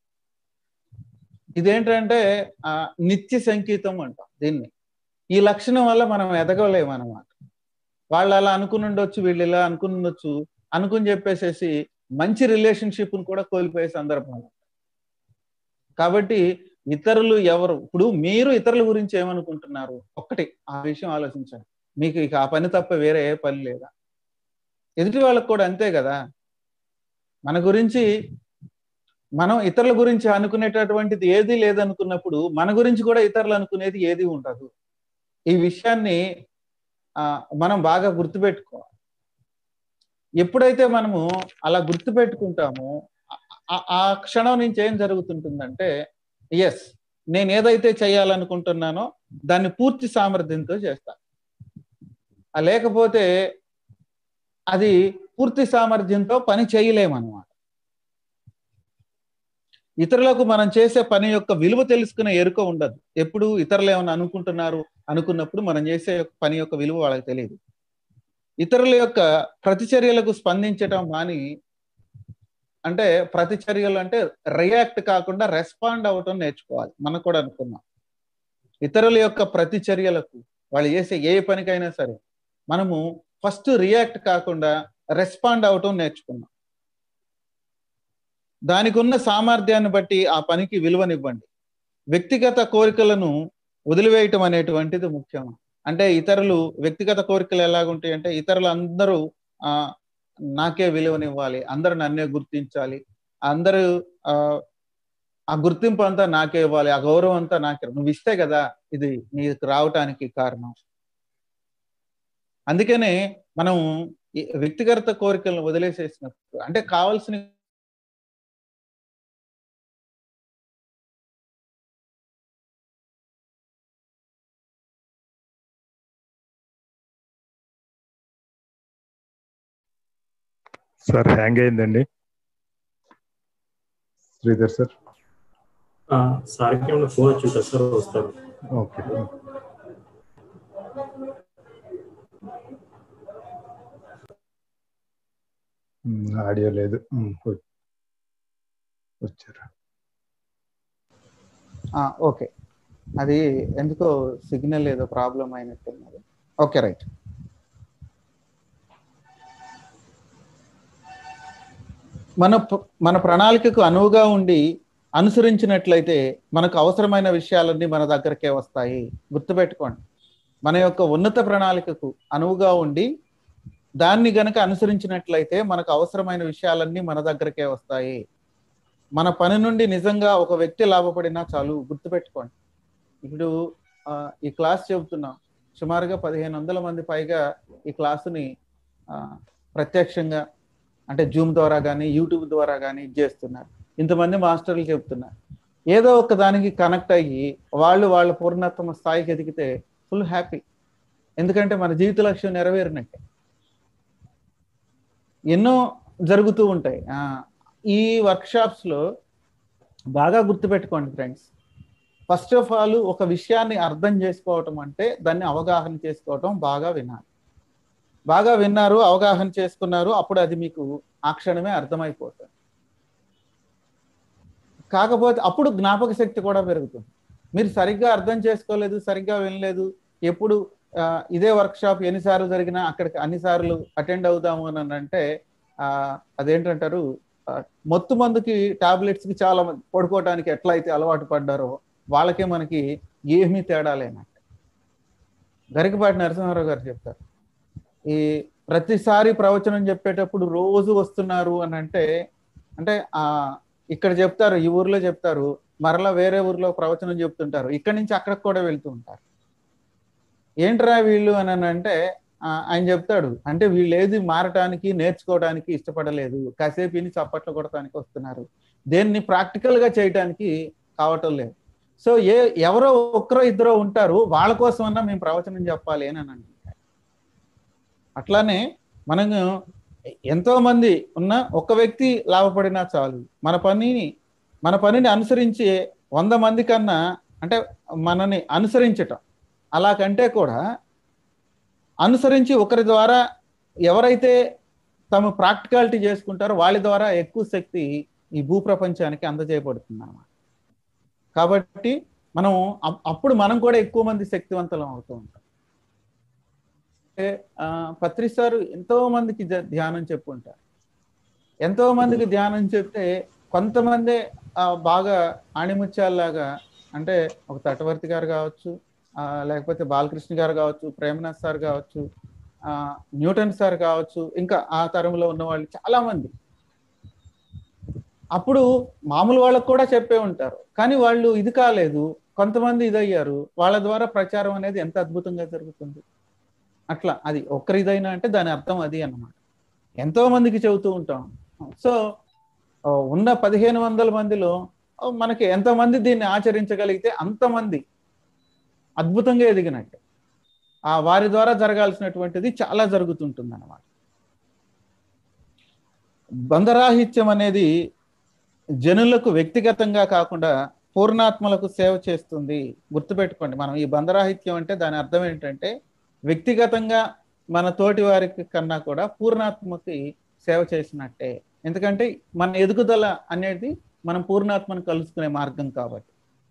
ఇదేంటంటే ఆ నిత్య సంకేతం అంటాం దీన్ని. ఈ లక్షణం వల్ల మనం ఎదగలేము అన్నమాట. వాళ్ళు అలా అనుకుని ఉండొచ్చు, వీళ్ళు ఇలా అనుకుని ఉండొచ్చు అనుకుని చెప్పేసేసి మంచి రిలేషన్షిప్ను కూడా కోల్పోయే సందర్భాలు. కాబట్టి ఇతరులు ఎవరు, ఇప్పుడు మీరు ఇతరుల గురించి ఏమనుకుంటున్నారు ఒక్కటి ఆ విషయం ఆలోచించండి. మీకు ఇక ఆ పని తప్ప వేరే ఏ పని లేదా? ఎదుటి వాళ్ళకు కూడా అంతే కదా. మన గురించి మనం ఇతరుల గురించి అనుకునేటటువంటిది ఏది లేదనుకున్నప్పుడు మన గురించి కూడా ఇతరులు అనుకునేది ఏది ఉండదు. ఈ విషయాన్ని ఆ మనం బాగా గుర్తుపెట్టుకోవాలి. ఎప్పుడైతే మనము అలా గుర్తుపెట్టుకుంటామో ఆ క్షణం నుంచి ఏం జరుగుతుంటుందంటే, ఎస్ నేను ఏదైతే చేయాలనుకుంటున్నానో దాన్ని పూర్తి సామర్థ్యంతో చేస్తా. లేకపోతే అది పూర్తి సామర్థ్యంతో పని చేయలేమన్నమాట. ఇతరులకు మనం చేసే పని యొక్క విలువ తెలుసుకునే ఎరుక ఉండదు. ఎప్పుడు ఇతరులు ఏమైనా అనుకుంటున్నారు అనుకున్నప్పుడు మనం చేసే పని యొక్క విలువ వాళ్ళకి తెలియదు. ఇతరుల యొక్క ప్రతిచర్యలకు స్పందించటం మాని, అంటే ప్రతిచర్యలు అంటే రియాక్ట్ కాకుండా రెస్పాండ్ అవ్వటం నేర్చుకోవాలి. మనం కూడా అనుకున్నాం, ఇతరుల యొక్క ప్రతిచర్యలకు వాళ్ళు చేసే ఏ పనికైనా సరే మనము ఫస్ట్ రియాక్ట్ కాకుండా రెస్పాండ్ అవటం నేర్చుకున్నాం. దానికి ఉన్న సామర్థ్యాన్ని బట్టి ఆ పనికి విలువనివ్వండి. వ్యక్తిగత కోరికలను వదిలివేయటం అనేటువంటిది ముఖ్యం. అంటే ఇతరులు వ్యక్తిగత కోరికలు ఎలాగుంటాయి అంటే, ఇతరులు అందరూ ఆ నాకే విలువనివ్వాలి, అందరూ నన్నే గుర్తించాలి, అందరూ ఆ ఆ గుర్తింపు అంతా నాకే ఇవ్వాలి, ఆ గౌరవం అంతా నాకే. నువ్వు ఇస్తే కదా ఇది నీకు రావటానికి కారణం. అందుకనే మనం వ్యక్తిగత కోరికలను వదిలేసేసినప్పుడు, అంటే కావాల్సిన సార్ హ్యాంగ్ అయిందండి శ్రీధర్ సార్. సార్కి ఏమైనా ఫోన్ వచ్చిందా సార్? వస్తారు. ఓకే. ఆడియో లేదు, వచ్చారు. ఓకే, అది ఎందుకో సిగ్నల్ ఏదో ప్రాబ్లం అయినట్టున్నది. Okay, right. మన మన ప్రణాళికకు అనువుగా ఉండి అనుసరించినట్లయితే మనకు అవసరమైన విషయాలన్నీ మన దగ్గరకే వస్తాయి. గుర్తుపెట్టుకోండి, మన యొక్క ఉన్నత ప్రణాళికకు అనువుగా ఉండి దాన్ని గనక అనుసరించినట్లయితే మనకు అవసరమైన విషయాలన్నీ మన దగ్గరకే వస్తాయి. మన పని నుండి నిజంగా ఒక వ్యక్తి లాభపడినా చాలు. గుర్తుపెట్టుకోండి, ఇప్పుడు ఈ క్లాస్ చెబుతున్నాం, సుమారుగా పదిహేను వందల మంది పైగా ఈ క్లాసుని ప్రత్యక్షంగా అంటే జూమ్ ద్వారా కానీ యూట్యూబ్ ద్వారా కానీ చేస్తున్నారు. ఇంతమంది మాస్టర్లు చెప్తున్నారు. ఏదో ఒక దానికి కనెక్ట్ అయ్యి వాళ్ళు వాళ్ళ పూర్ణత్వ స్థాయికి ఎదిగితే ఫుల్ హ్యాపీ. ఎందుకంటే మన జీవిత లక్ష్యం నెరవేరినట్టే. ఎన్నో జరుగుతూ ఉంటాయి. ఈ వర్క్షాప్స్లో బాగా గుర్తుపెట్టుకోండి ఫ్రెండ్స్, ఫస్ట్ ఆఫ్ ఆల్ ఒక విషయాన్ని అర్థం చేసుకోవటం అంటే దాన్ని అవగాహన చేసుకోవటం. బాగా వినాలి, బాగా విన్నారు, అవగాహన చేసుకున్నారు, అప్పుడు అది మీకు ఆ క్షణమే అర్థమైపోతుంది. కాకపోతే అప్పుడు జ్ఞాపక శక్తి కూడా పెరుగుతుంది. మీరు సరిగ్గా అర్థం చేసుకోలేదు, సరిగ్గా వినలేదు, ఎప్పుడు ఇదే వర్క్షాప్ ఎన్నిసార్లు జరిగినా అక్కడికి అన్నిసార్లు అటెండ్ అవుదాము అని అంటే అదేంటంటారు, మొత్తు మందుకి టాబ్లెట్స్కి చాలా మంది పడుకోవడానికి ఎట్లా అయితే అలవాటు పడ్డారో వాళ్ళకే మనకి ఏమీ తేడా లేనట్టు. గరికపాటి నరసింహారావు గారు చెప్తారు, ఈ ప్రతిసారి ప్రవచనం చెప్పేటప్పుడు రోజు వస్తున్నారు అని అంటే అంటే ఆ ఇక్కడ చెప్తారు, ఈ ఊర్లో చెప్తారు, మరలా వేరే ఊర్లో ప్రవచనం చెప్తుంటారు, ఇక్కడి నుంచి అక్కడికి కూడా వెళ్తూ ఉంటారు. ఏంట్రా వీళ్ళు అని అంటే ఆయన చెప్తాడు, అంటే వీళ్ళు ఏది మారటానికి నేర్చుకోవడానికి ఇష్టపడలేదు, కాసేపు చప్పట్లు కొడటానికి వస్తున్నారు, దేన్ని ప్రాక్టికల్గా చేయటానికి కావటం లేదు. సో ఏ ఎవరో ఒక్కరో ఇద్దరో ఉంటారు, వాళ్ళ కోసమన్నా మేము ప్రవచనం చెప్పాలి అని అని అట్లానే మనము ఎంతో మంది ఉన్న ఒక వ్యక్తి లాభపడినా చాలు. మన పనిని మన పనిని అనుసరించే వంద మంది కన్నా, అంటే మనని అనుసరించటం అలా కంటే కూడా అనుసరించి ఒకరి ద్వారా ఎవరైతే తమ ప్రాక్టికాలిటీ చేసుకుంటారో వాళ్ళ ద్వారా ఎక్కువ శక్తి ఈ భూప్రపంచానికి అందజేయబడుతుంది అన్నమాట. కాబట్టి మనం అప్పుడు మనం కూడా ఎక్కువ మంది శక్తివంతులం అవుతూ ఉంటాం. పత్రి సారు ఎంతో మందికి ధ్యానం చెప్పుంటారు. ఎంతో మందికి ధ్యానం చెప్తే కొంతమంది బాగా ఆణిముత్యాల్లాగా, అంటే ఒక తటవర్తి గారు కావచ్చు, లేకపోతే బాలకృష్ణ గారు కావచ్చు, ప్రేమనాథ్ సార్ కావచ్చు, న్యూటన్ సార్ కావచ్చు, ఇంకా ఆ తరంలో ఉన్న వాళ్ళు చాలా మంది అప్పుడు మామూలు వాళ్ళకు కూడా చెప్పే ఉంటారు. కానీ వాళ్ళు ఇది కాలేదు, కొంతమంది ఇదయ్యారు. వాళ్ళ ద్వారా ప్రచారం అనేది ఎంత అద్భుతంగా జరుగుతుంది. అట్లా అది ఒక్కరి ఇదైనా అంటే దాని అర్థం అది అన్నమాట. ఎంతో మందికి చెబుతూ ఉంటాం. సో ఉన్న పదిహేను వందల మందిలో మనకి ఎంతమంది దీన్ని ఆచరించగలిగితే అంతమంది అద్భుతంగా ఎదిగినట్టు. ఆ వారి ద్వారా జరగాల్సినటువంటిది చాలా జరుగుతుంటుంది అన్నమాట. బంధరాహిత్యం అనేది జనులకు వ్యక్తిగతంగా కాకుండా పూర్ణాత్మలకు సేవ చేస్తుంది. గుర్తుపెట్టుకోండి, మనం ఈ బంధరాహిత్యం అంటే దాని అర్థం ఏంటంటే వ్యక్తిగతంగా మన తోటి వారికి కన్నా కూడా పూర్ణాత్మకి సేవ చేసినట్టే. ఎందుకంటే మన ఎదుగుదల అనేది మనం పూర్ణాత్మను కలుసుకునే మార్గం కాబట్టి.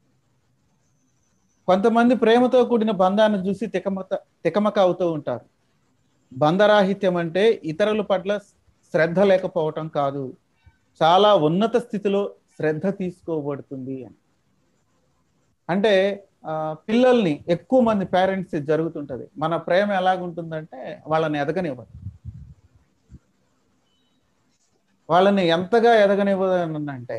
కొంతమంది ప్రేమతో కూడిన బంధాన్ని చూసి తికమక తికమక అవుతూ ఉంటారు. బంధరాహిత్యం అంటే ఇతరుల పట్ల శ్రద్ధ లేకపోవటం కాదు, చాలా ఉన్నత స్థితిలో శ్రద్ధ తీసుకోబడుతుంది అని. అంటే పిల్లల్ని ఎక్కువ మంది పేరెంట్స్ జరుగుతుంటది. మన ప్రేమ ఎలాగుంటుందంటే వాళ్ళని ఎదగనివ్వదు. వాళ్ళని ఎంతగా ఎదగనివ్వదనంటే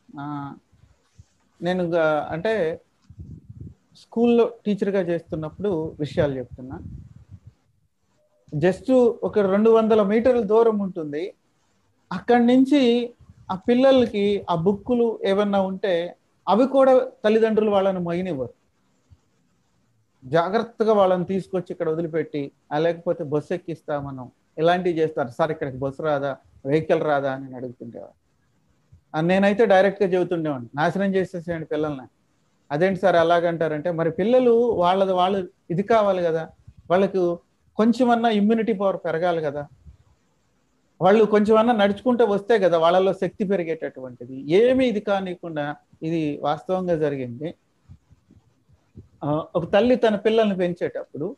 నేను అంటే స్కూల్లో టీచర్గా చేస్తున్నప్పుడు విషయాలు చెప్తున్నా. జస్ట్ ఒక రెండు వందల మీటర్ల దూరం ఉంటుంది. అక్కడి నుంచి ఆ పిల్లలకి ఆ బుక్కులు ఏమన్నా ఉంటే అవి కూడా తల్లిదండ్రులు వాళ్ళని మొయ్యనివ్వరు. జాగ్రత్తగా వాళ్ళని తీసుకొచ్చి ఇక్కడ వదిలిపెట్టి, లేకపోతే బస్సు ఎక్కిస్తా మనం ఇలాంటివి చేస్తారు. సార్ ఇక్కడికి బస్సు రాదా, వెహికల్ రాదా అని అడుగుతుండేవాడు. నేనైతే డైరెక్ట్గా చెబుతుండేవాడిని, నాశనం చేసేసేయండి పిల్లల్ని. అదేంటి సార్ అలాగంటారంటే, మరి పిల్లలు వాళ్ళది వాళ్ళు ఇది కావాలి కదా, వాళ్ళకు కొంచెమన్నా ఇమ్యూనిటీ పవర్ పెరగాలి కదా, వాళ్ళు కొంచెమన్నా నడుచుకుంటూ వస్తే కదా వాళ్ళలో శక్తి పెరిగేటటువంటిది. ఏమీ ఇది కానివ్వకుండా ఇది వాస్తవంగా జరిగింది. ఒక తల్లి తన పిల్లల్ని పెంచేటప్పుడు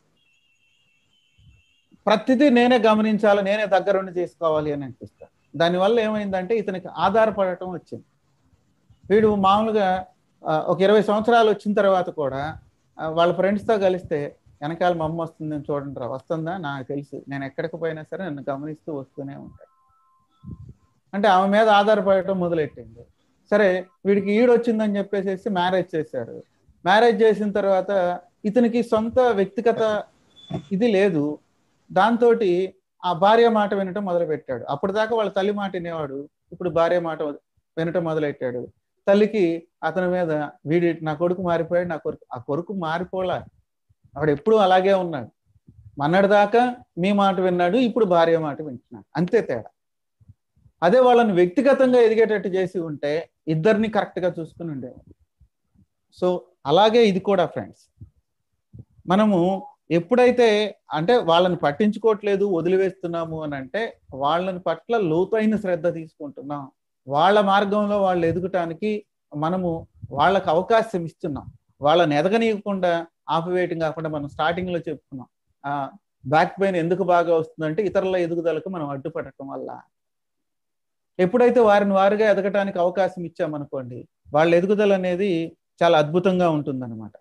ప్రతిదీ నేనే గమనించాలి, నేనే దగ్గరుండి చేసుకోవాలి అని అనిపిస్తాను. దానివల్ల ఏమైందంటే ఇతనికి ఆధారపడటం వచ్చింది. వీడు మామూలుగా ఒక ఇరవై సంవత్సరాలు వచ్చిన తర్వాత కూడా వాళ్ళ ఫ్రెండ్స్తో కలిస్తే వెనకాల మా అమ్మ వస్తుందని చూడండి రా, వస్తుందా నాకు తెలుసు, నేను ఎక్కడికి పోయినా సరే నన్ను గమనిస్తూ వస్తూనే ఉంటాను. అంటే ఆమె మీద ఆధారపడటం మొదలెట్టింది. సరే వీడికి ఈడు వచ్చిందని చెప్పేసి మ్యారేజ్ చేశారు. మ్యారేజ్ చేసిన తర్వాత ఇతనికి సొంత వ్యక్తిగత ఇది లేదు. దాంతో ఆ భార్య మాట వినటం మొదలుపెట్టాడు. అప్పుడు దాకా వాళ్ళ తల్లి మాట వినేవాడు, ఇప్పుడు భార్య మాట వినటం మొదలెట్టాడు. తల్లికి అతని మీద వీడి నా కొడుకు మారిపోయాడు, నా కొడుకు ఆ కొడుకు మారిపోలా, వాడు ఎప్పుడు అలాగే ఉన్నాడు. మొన్నటి దాకా మీ మాట విన్నాడు, ఇప్పుడు భార్య మాట వింటున్నాడు, అంతే తేడా. అదే వాళ్ళని వ్యక్తిగతంగా ఎదిగేటట్టు చేసి ఉంటే ఇద్దరిని కరెక్ట్గా చూసుకుని ఉండేవాడు. సో అలాగే ఇది కూడా ఫ్రెండ్స్, మనము ఎప్పుడైతే అంటే వాళ్ళని పట్టించుకోవట్లేదు, వదిలివేస్తున్నాము అని అంటే వాళ్ళని పట్ల లోతైన శ్రద్ధ తీసుకుంటున్నాం. వాళ్ళ మార్గంలో వాళ్ళు ఎదుగటానికి మనము వాళ్ళకు అవకాశం ఇస్తున్నాం. వాళ్ళని ఎదగనీయకుండా ఆపివేయటం కాకుండా మనం స్టార్టింగ్ లో చెప్పుకున్నాం, ఆ బ్యాక్ పెయిన్ ఎందుకు బాగా వస్తుందంటే ఇతరుల ఎదుగుదలకు మనం అడ్డుపడటం వల్ల. ఎప్పుడైతే వారిని వారిగా ఎదగటానికి అవకాశం ఇచ్చామనుకోండి, వాళ్ళ ఎదుగుదల అనేది చాలా అద్భుతంగా ఉంటుందన్నమాట.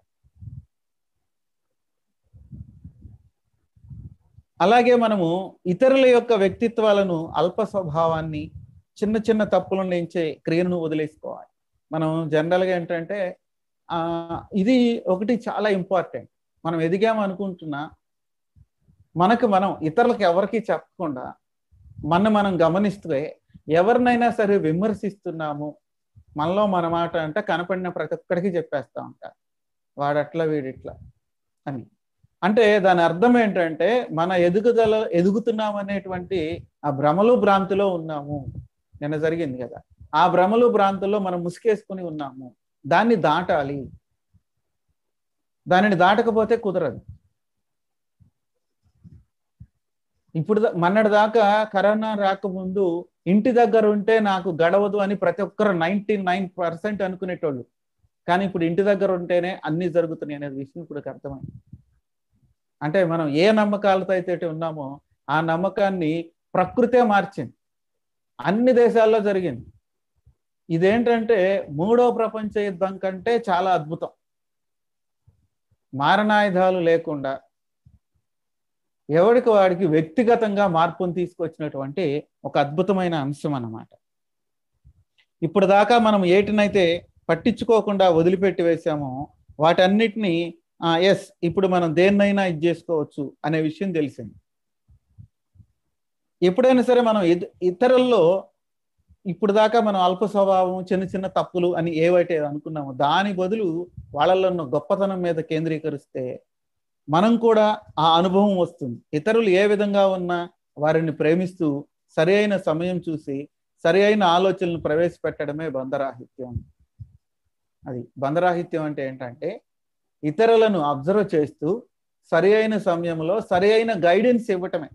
అలాగే మనము ఇతరుల యొక్క వ్యక్తిత్వాలను, అల్ప స్వభావాన్ని, చిన్న చిన్న తప్పులను ఎంచే క్రియను వదిలేసుకోవాలి. మనం జనరల్గా ఏంటంటే ఆ ఇది ఒకటి చాలా ఇంపార్టెంట్. మనం ఎదిగాము అనుకుంటున్నా మనకు మనం ఇతరులకు ఎవరికి చెప్పకుండా మన మనం గమనిస్తే ఎవరినైనా సరే విమర్శిస్తున్నాము, మనలో మన మాట అంటే కనపడిన ప్రతి ఒక్కడికి చెప్పేస్తా ఉంటా, వాడట్లా వీడిట్లా అని. అంటే దాని అర్థం ఏంటంటే మన ఎదుగుదల ఎదుగుతున్నాం అనేటువంటి ఆ భ్రమలు భ్రాంతిలో ఉన్నాము. నిన్న జరిగింది కదా, ఆ భ్రమలు భ్రాంతుల్లో మనం ముసుకేసుకుని ఉన్నాము. దాన్ని దాటాలి, దానిని దాటకపోతే కుదరదు. ఇప్పుడు మొన్నటి దాకా కరోనా రాకముందు ఇంటి దగ్గర ఉంటే నాకు గడవదు అని ప్రతి ఒక్కరు నైన్టీ నైన్ పర్సెంట్ అనుకునేటోళ్ళు. కానీ ఇప్పుడు ఇంటి దగ్గర ఉంటేనే అన్ని జరుగుతున్నాయి అనేది విషయం ఇప్పుడు అర్థమైంది. అంటే మనం ఏ నమ్మకాలతో అయితే ఉన్నామో ఆ నమ్మకాన్ని ప్రకృతే మార్చింది. అన్ని దేశాల్లో జరిగింది. ఇదేంటంటే మూడో ప్రపంచ యుద్ధం కంటే చాలా అద్భుతం. మారణాయుధాలు లేకుండా ఎవరికి వాడికి వ్యక్తిగతంగా మార్పును తీసుకొచ్చినటువంటి ఒక అద్భుతమైన అంశం అన్నమాట. ఇప్పుడు దాకా మనం ఏటినైతే పట్టించుకోకుండా వదిలిపెట్టి వేసామో వాటన్నిటినీ ఎస్ ఇప్పుడు మనం దేన్నైనా ఇది చేసుకోవచ్చు అనే విషయం తెలిసింది. ఎప్పుడైనా సరే మనం ఇతరుల్లో ఇప్పుడు దాకా మనం అల్ప స్వభావం, చిన్న చిన్న తప్పులు అని ఏవైతే అనుకున్నామో దాని బదులు వాళ్ళల్లో ఉన్న గొప్పతనం మీద కేంద్రీకరిస్తే మనం కూడా ఆ అనుభవం వస్తుంది. ఇతరులు ఏ విధంగా ఉన్నా వారిని ప్రేమిస్తూ సరి అయిన సమయం చూసి సరి అయిన ఆలోచనలు ప్రవేశపెట్టడమే బంధరాహిత్యం. అది బంధరాహిత్యం అంటే ఏంటంటే ఇతరులను అబ్జర్వ్ చేస్తూ సరి అయిన సమయంలో సరి అయిన గైడెన్స్ ఇవ్వటమే.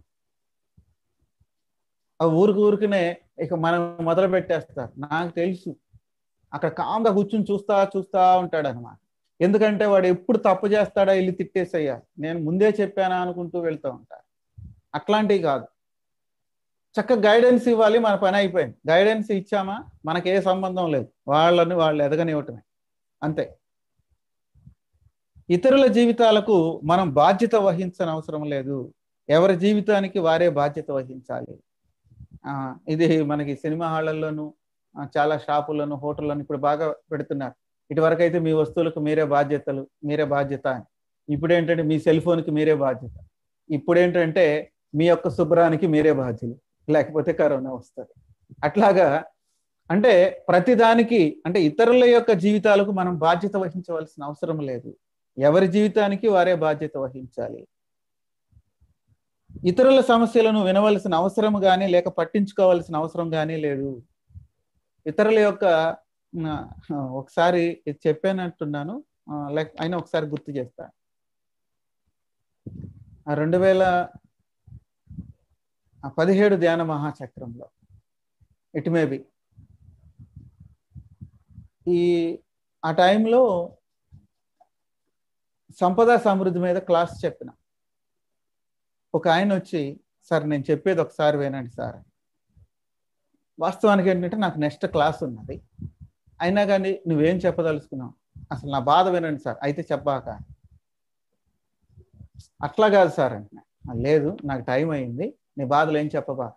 ఆ ఊరికి ఊరికినే ఇక మనం మొదలు పెట్టేస్తారు. నాకు తెలుసు అక్కడ కామ్గా కూర్చుని చూస్తా చూస్తా ఉంటాడు అనమాట. ఎందుకంటే వాడు ఎప్పుడు తప్పు చేస్తాడా వెళ్ళి తిట్టేసయ్యా నేను ముందే చెప్పానా అనుకుంటూ వెళ్తూ ఉంటారు. అట్లాంటివి కాదు, చక్కగా గైడెన్స్ ఇవ్వాలి. మన పని అయిపోయింది, గైడెన్స్ ఇచ్చామా మనకి ఏ సంబంధం లేదు, వాళ్ళని వాళ్ళు ఎదగనివ్వటమే అంతే. ఇతరుల జీవితాలకు మనం బాధ్యత వహించని అవసరం లేదు, ఎవరి జీవితానికి వారే బాధ్యత వహించాలి. ఆ ఇది మనకి సినిమా హాళ్ళల్లోనూ చాలా షాపులను హోటళ్ళను ఇప్పుడు బాగా పెడుతున్నారు. ఇటువరకు అయితే మీ వస్తువులకు మీరే బాధ్యతలు మీరే బాధ్యత అని, ఇప్పుడు ఏంటంటే మీ సెల్ ఫోన్కి మీరే బాధ్యత, ఇప్పుడు ఏంటంటే మీ యొక్క శుభ్రానికి మీరే బాధ్యులు, లేకపోతే కరోనా వస్తుంది. అట్లాగా అంటే ప్రతిదానికి అంటే ఇతరుల యొక్క జీవితాలకు మనం బాధ్యత వహించవలసిన అవసరం లేదు, ఎవరి జీవితానికి వారే బాధ్యత వహించాలి. ఇతరుల సమస్యలను వినవలసిన అవసరం కానీ లేక పట్టించుకోవాల్సిన అవసరం కానీ లేదు. ఇతరుల యొక్క ఒకసారి చెప్పానంటున్నాను లేక అయినా ఒకసారి గుర్తు చేస్తా. రెండు వేల పదిహేడు ధ్యాన మహాచక్రంలో ఇట్ మేబీ ఈ ఆ టైంలో సంపద సమృద్ధి మీద క్లాస్ చెప్పిన. ఒక ఆయన వచ్చి సార్ నేను చెప్పేది ఒకసారి వినండి సార్. వాస్తవానికి ఏంటంటే నాకు నెక్స్ట్ క్లాస్ ఉన్నది, అయినా కానీ నువ్వేం చెప్పదలుచుకున్నావు, అసలు నా బాధ వినండి సార్. అయితే చెప్పాక అట్లా కాదు సార్ అంటే, లేదు నాకు టైం అయింది, నీ బాధలు ఏం చెప్పబాక.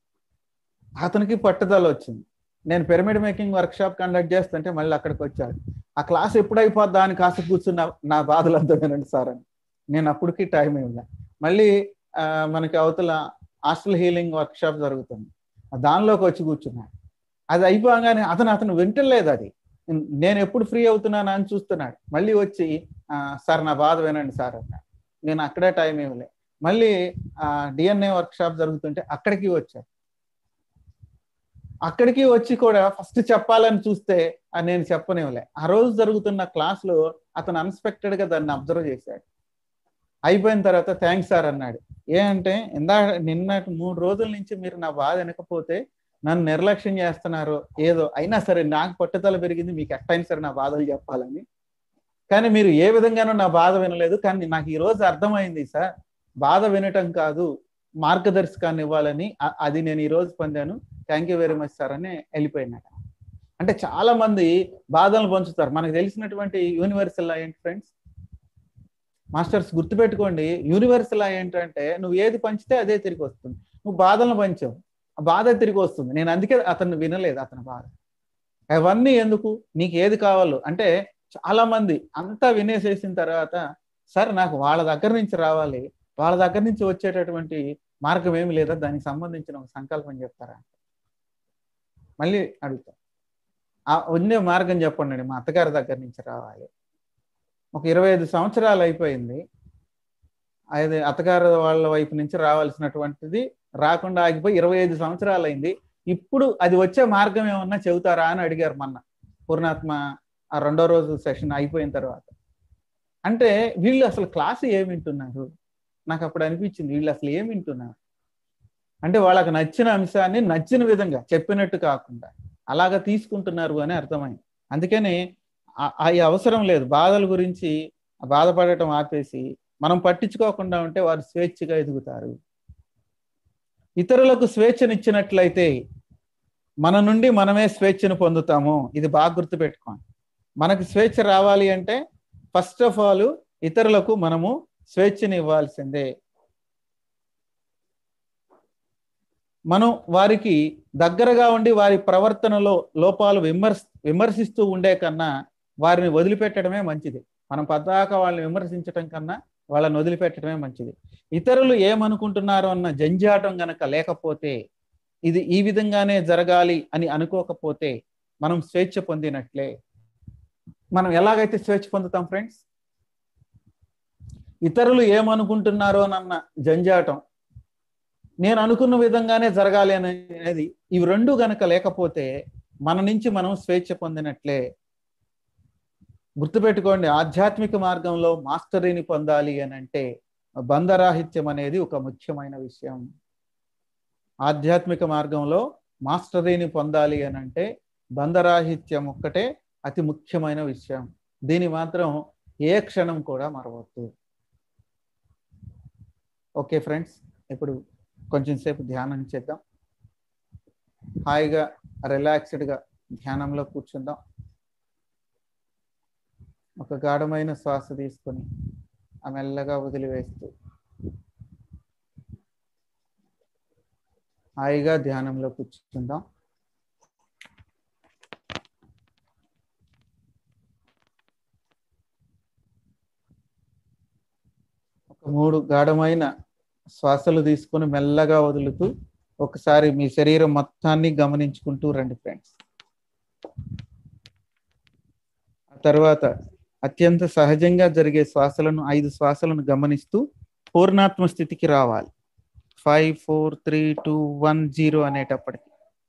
అతనికి పట్టుదల వచ్చింది. నేను pyramid making workshop conduct చేస్తుంటే మళ్ళీ అక్కడికి వచ్చాడు. ఆ క్లాస్ ఎప్పుడైపోద్దా అని కాస్త కూర్చున్న నా బాధలంతా వినండి సార్ అని. నేను అప్పటికి టైం ఇవ్వలే. మళ్ళీ మనకి అవతల హాస్టల్ హీలింగ్ వర్క్ షాప్ జరుగుతుంది, దానిలోకి వచ్చి కూర్చున్నాడు. అది అయిపోగానే అతను అతను వింటలేదు, అది నేను ఎప్పుడు ఫ్రీ అవుతున్నాను అని చూస్తున్నాడు. మళ్ళీ వచ్చి సార్ నా బాధ వినండి సార్ అన్నాడు. నేను అక్కడే టైం ఇవ్వలే. మళ్ళీ డిఎన్ఏ వర్క్ షాప్ జరుగుతుంటే అక్కడికి వచ్చాడు. అక్కడికి వచ్చి కూడా ఫస్ట్ చెప్పాలని చూస్తే నేను చెప్పనివ్వలే. ఆ రోజు జరుగుతున్న క్లాస్లో అతను అన్ఎక్స్పెక్టెడ్ గా దాన్ని అబ్జర్వ్ చేశాడు. అయిపోయిన తర్వాత థ్యాంక్స్ సార్ అన్నాడు. ఏ అంటే ఇందా నిన్నటి మూడు రోజుల నుంచి మీరు నా బాధ వినకపోతే నన్ను నిర్లక్ష్యం చేస్తున్నారు ఏదో, అయినా సరే నాకు పట్టుదల పెరిగింది మీకు ఎట్టయినా సరే నా బాధలు చెప్పాలని. కానీ మీరు ఏ విధంగానూ నా బాధ వినలేదు, కానీ నాకు ఈ రోజు అర్థమైంది సార్, బాధ వినటం కాదు మార్గదర్శకాన్ని ఇవ్వాలని, అది నేను ఈ రోజు పొందాను, thank you very much sir అని వెళ్ళిపోయినాడు. అంటే చాలా మంది బాధలను పంచుతారు. మనకు తెలిసినటువంటి యూనివర్సల్ ఏంటి ఫ్రెండ్స్, మాస్టర్స్ గుర్తుపెట్టుకోండి, యూనివర్సల్ ఏంటంటే నువ్వు ఏది పంచితే అదే తిరిగి వస్తుంది. నువ్వు బాధలను పంచావు, ఆ బాధ తిరిగి వస్తుంది. నేను అందుకే అతను వినలేదు, అతని బాధ. అవన్నీ ఎందుకు, నీకు ఏది కావాలో అంటే చాలా మంది అంతా వినేసేసిన తర్వాత సార్ నాకు వాళ్ళ దగ్గర నుంచి రావాలి, వాళ్ళ దగ్గర నుంచి వచ్చేటటువంటి మార్గం ఏమి లేదా, దానికి సంబంధించిన ఒక సంకల్పం చెప్తారా. మళ్ళీ అడుగుతా, ఆ ఉండే మార్గం చెప్పండి. మా అత్తగారి దగ్గర నుంచి రావాలి, ఒక ఇరవై ఐదు సంవత్సరాలు అయిపోయింది, అది అత్తగారు వాళ్ళ వైపు నుంచి రావాల్సినటువంటిది రాకుండా ఆగిపోయి ఇరవై ఐదు సంవత్సరాలు అయింది, ఇప్పుడు అది వచ్చే మార్గం ఏమన్నా చెబుతారా అని అడిగారు మొన్న పూర్ణాత్మ ఆ రెండో రోజు సెషన్ అయిపోయిన తర్వాత. అంటే వీళ్ళు అసలు క్లాసు ఏమి వింటున్నారు, నాకు అప్పుడు అనిపించింది వీళ్ళు అసలు ఏమి వింటున్నారు అంటే వాళ్ళకి నచ్చిన అంశాన్ని నచ్చిన విధంగా చెప్పినట్టు కాకుండా అలాగా తీసుకుంటున్నారు అని అర్థమైంది. అందుకని ఆ అవసరం లేదు, బాధల గురించి బాధపడటం ఆపేసి మనం పట్టించుకోకుండా ఉంటే వారు స్వేచ్ఛగా ఎదుగుతారు. ఇతరులకు స్వేచ్ఛనిచ్చినట్లయితే మన నుండి మనమే స్వేచ్ఛను పొందుతాము. ఇది బాగా గుర్తుపెట్టుకోండి. మనకు స్వేచ్ఛ రావాలి అంటే ఫస్ట్ ఆఫ్ ఆల్ ఇతరులకు మనము స్వేచ్ఛని ఇవ్వాల్సిందే. మనం వారికి దగ్గరగా ఉండి వారి ప్రవర్తనలో లోపాలు విమర్శ విమర్శిస్తూ ఉండే కన్నా వారిని వదిలిపెట్టడమే మంచిది. మనం పద్దాక వాళ్ళని విమర్శించడం కన్నా వాళ్ళని వదిలిపెట్టడమే మంచిది. ఇతరులు ఏమనుకుంటున్నారో అన్న జంజాటం గనక లేకపోతే, ఇది ఈ విధంగానే జరగాలి అని అనుకోకపోతే మనం స్వేచ్ఛ పొందినట్లే. మనం ఎలాగైతే స్వేచ్ఛ పొందుతాం ఫ్రెండ్స్? ఇతరులు ఏమనుకుంటున్నారో అన్న జంజాటం, నేను అనుకున్న విధంగానే జరగాలి అనేది, ఇవి రెండు గనక లేకపోతే మన నుంచి మనం స్వేచ్ఛ పొందినట్లే. గుర్తుపెట్టుకోండి, ఆధ్యాత్మిక మార్గంలో మాస్టరీని పొందాలి అని అంటే బంధరాహిత్యం అనేది ఒక ముఖ్యమైన విషయం. ఆధ్యాత్మిక మార్గంలో మాస్టరీని పొందాలి అని అంటే బంధరాహిత్యం ఒక్కటే అతి ముఖ్యమైన విషయం. దీని మాత్రం ఏ క్షణం కూడా మరవద్దు. ఓకే ఫ్రెండ్స్, ఇప్పుడు కొంచెం సేపు ధ్యానం చేద్దాం. హాయిగా రిలాక్స్డ్గా ధ్యానంలో కూర్చుందాం. ఒక గాఢమైన శ్వాస తీసుకొని ఆ మెల్లగా వదిలివేస్తూ హాయిగా ధ్యానంలో కూర్చుందాం. ఒక మూడు గాఢమైన శ్వాసలు తీసుకొని మెల్లగా వదులుతూ ఒకసారి మీ శరీరం మొత్తాన్ని గమనించుకుంటూ రండి ఫ్రెండ్స్. ఆ తర్వాత అత్యంత సహజంగా జరిగే శ్వాసలను ఐదు శ్వాసలను గమనిస్తూ పూర్ణాత్మ స్థితికి రావాలి. Five four three two one zero అనేటప్పటికి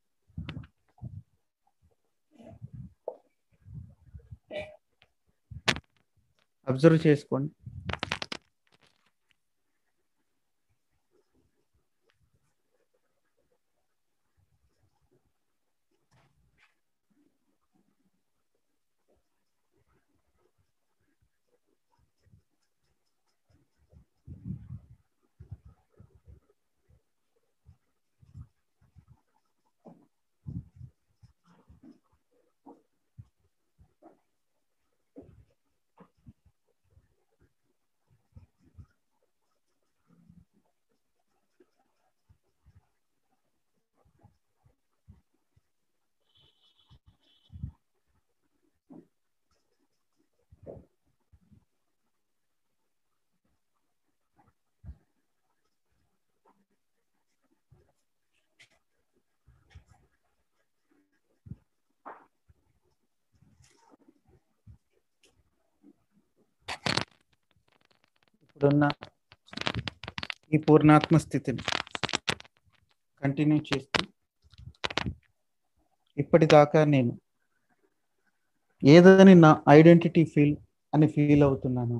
అబ్జర్వ్ చేసుకోండి. ఇప్పుడున్న ఈ పూర్ణాత్మ స్థితిని కంటిన్యూ చేస్తూ ఇప్పటిదాకా నేను ఏదని నా ఐడెంటిటీ ఫీల్ అని ఫీల్ అవుతున్నాను,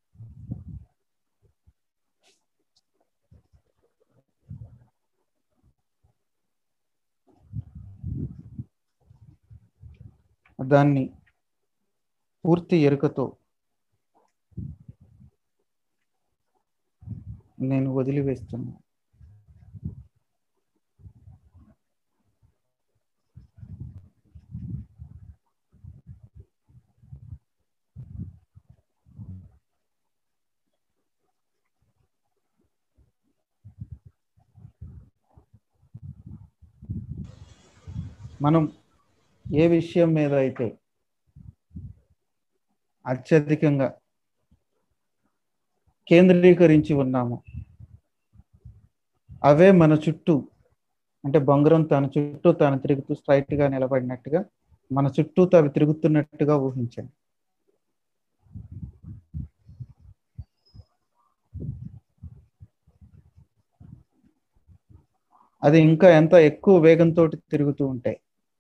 దాన్ని పూర్తి ఎరుకతో నేను వదిలివేస్తున్నాను. మనం ఏ విషయం మీద అయితే అత్యధికంగా కేంద్రీకరించి ఉన్నాము అవే మన చుట్టూ, అంటే బొంగరం తన చుట్టూ తాను తిరుగుతూ స్ట్రైట్ గా నిలబడినట్టుగా మన చుట్టూ అవి తిరుగుతున్నట్టుగా ఊహించండి. అది ఇంకా ఎంత ఎక్కువ వేగంతో తిరుగుతూ ఉంటాయి,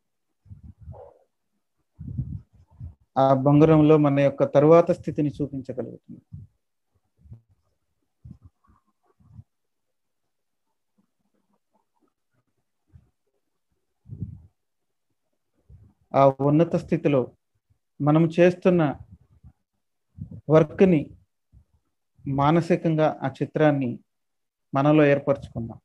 ఆ బొంగరంలో మన యొక్క తరువాత స్థితిని చూపించగలుగుతుంది. ఆ ఉన్నత స్థితిలో మనం చేస్తున్న వర్క్ని మానసికంగా ఆ చిత్రాన్ని మనలో ఏర్పరచుకుందాం.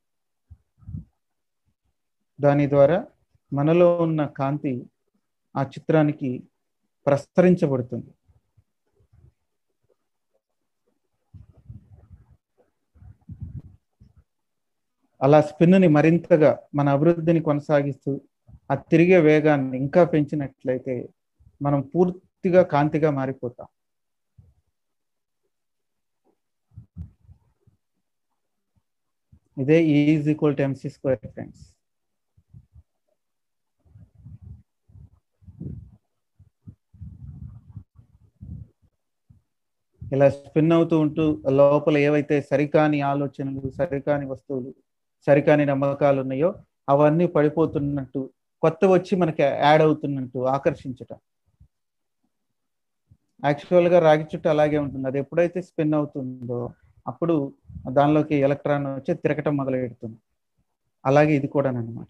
దాని ద్వారా మనలో ఉన్న కాంతి ఆ చిత్రానికి ప్రసరించబడుతుంది. అలా స్పిన్ని మరింతగా మన అభివృద్ధిని కొనసాగిస్తూ ఆ తిరిగే వేగాన్ని ఇంకా పెంచినట్లయితే మనం పూర్తిగా కాంతిగా మారిపోతాం. ఇదే E is equal to MC square friends. ఇలా స్పిన్ అవుతూ ఉంటూ లోపల ఏవైతే సరికాని ఆలోచనలు, సరికాని వస్తువులు, సరికాని నమ్మకాలు ఉన్నాయో అవన్నీ పడిపోతున్నట్టు, కొత్త వచ్చి మనకి యాడ్ అవుతున్నట్టు ఆకర్షించటం. యాక్చువల్గా రాగి చుట్టు అలాగే ఉంటుంది. అది ఎప్పుడైతే స్పిన్ అవుతుందో అప్పుడు దానిలోకి ఎలక్ట్రాన్ వచ్చి తిరగటం మొదలు పెడుతుంది. అలాగే ఇది కూడా అన్నమాట.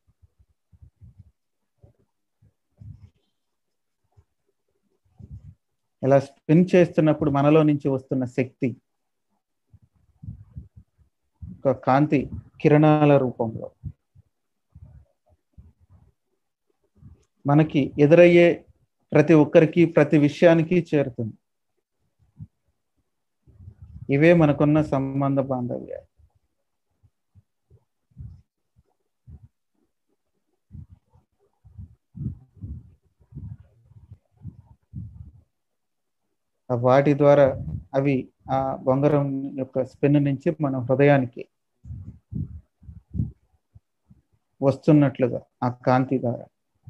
ఇలా స్పిన్ చేస్తున్నప్పుడు మనలో నుంచి వస్తున్న శక్తి ఒక కాంతి కిరణాల రూపంలో మనకి ఎదురయ్యే ప్రతి ఒక్కరికి, ప్రతి విషయానికి చేరుతుంది. ఇవే మనకున్న సంబంధ బాంధవ్యాలు. వాటి ద్వారా అవి ఆ బొంగరం యొక్క స్పిన్ నుంచి మన హృదయానికి వస్తున్నట్లుగా ఆ కాంతి ద్వారా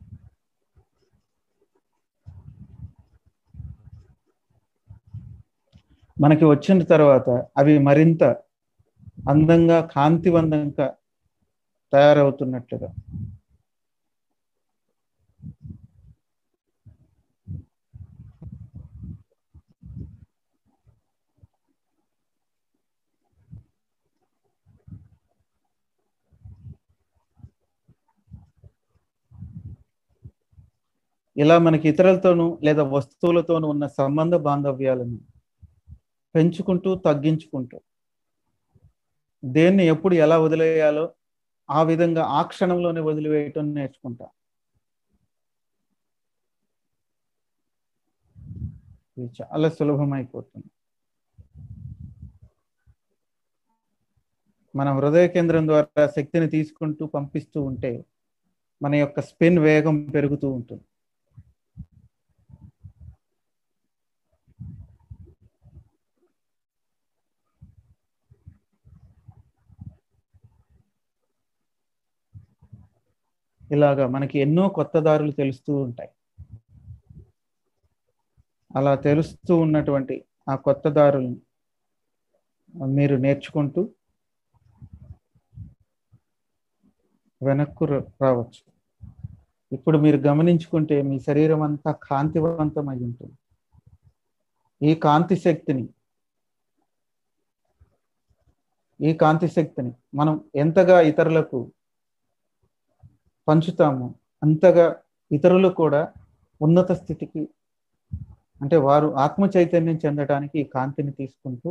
మనకి వచ్చిన తర్వాత అవి మరింత అందంగా, కాంతివంతంగా తయారవుతున్నట్లుగా ఇలా మనకి ఇతరులతోనూ లేదా వస్తువులతోనూ ఉన్న సంబంధ బాంధవ్యాలను పెంచుకుంటూ, తగ్గించుకుంటూ, దేన్ని ఎప్పుడు ఎలా వదిలేయాలో ఆ విధంగా ఆ క్షణంలోనే వదిలివేయటం నేర్చుకుంటాం. ఇది చాలా సులభమైపోతుంది. మన హృదయ కేంద్రం ద్వారా శక్తిని తీసుకుంటూ పంపిస్తూ ఉంటే మన యొక్క స్పిన్ వేగం పెరుగుతూ ఉంటుంది. ఇలాగా మనకి ఎన్నో కొత్త దారులు తెలుస్తూ ఉంటాయి. అలా తెలుస్తూ ఉన్నటువంటి ఆ కొత్త దారులను మీరు నేర్చుకుంటూ వెనక్కు రావచ్చు. ఇప్పుడు మీరు గమనించుకుంటే మీ శరీరం అంతా కాంతివంతమై ఉంటుంది. ఈ కాంతి శక్తిని ఈ కాంతి శక్తిని మనం ఎంతగా ఇతరులకు పంచుతామో అంతగా ఇతరులు కూడా ఉన్నత స్థితికి, అంటే వారు ఆత్మ చైతన్యం చెందడానికి ఈ కాంతిని తీసుకుంటూ,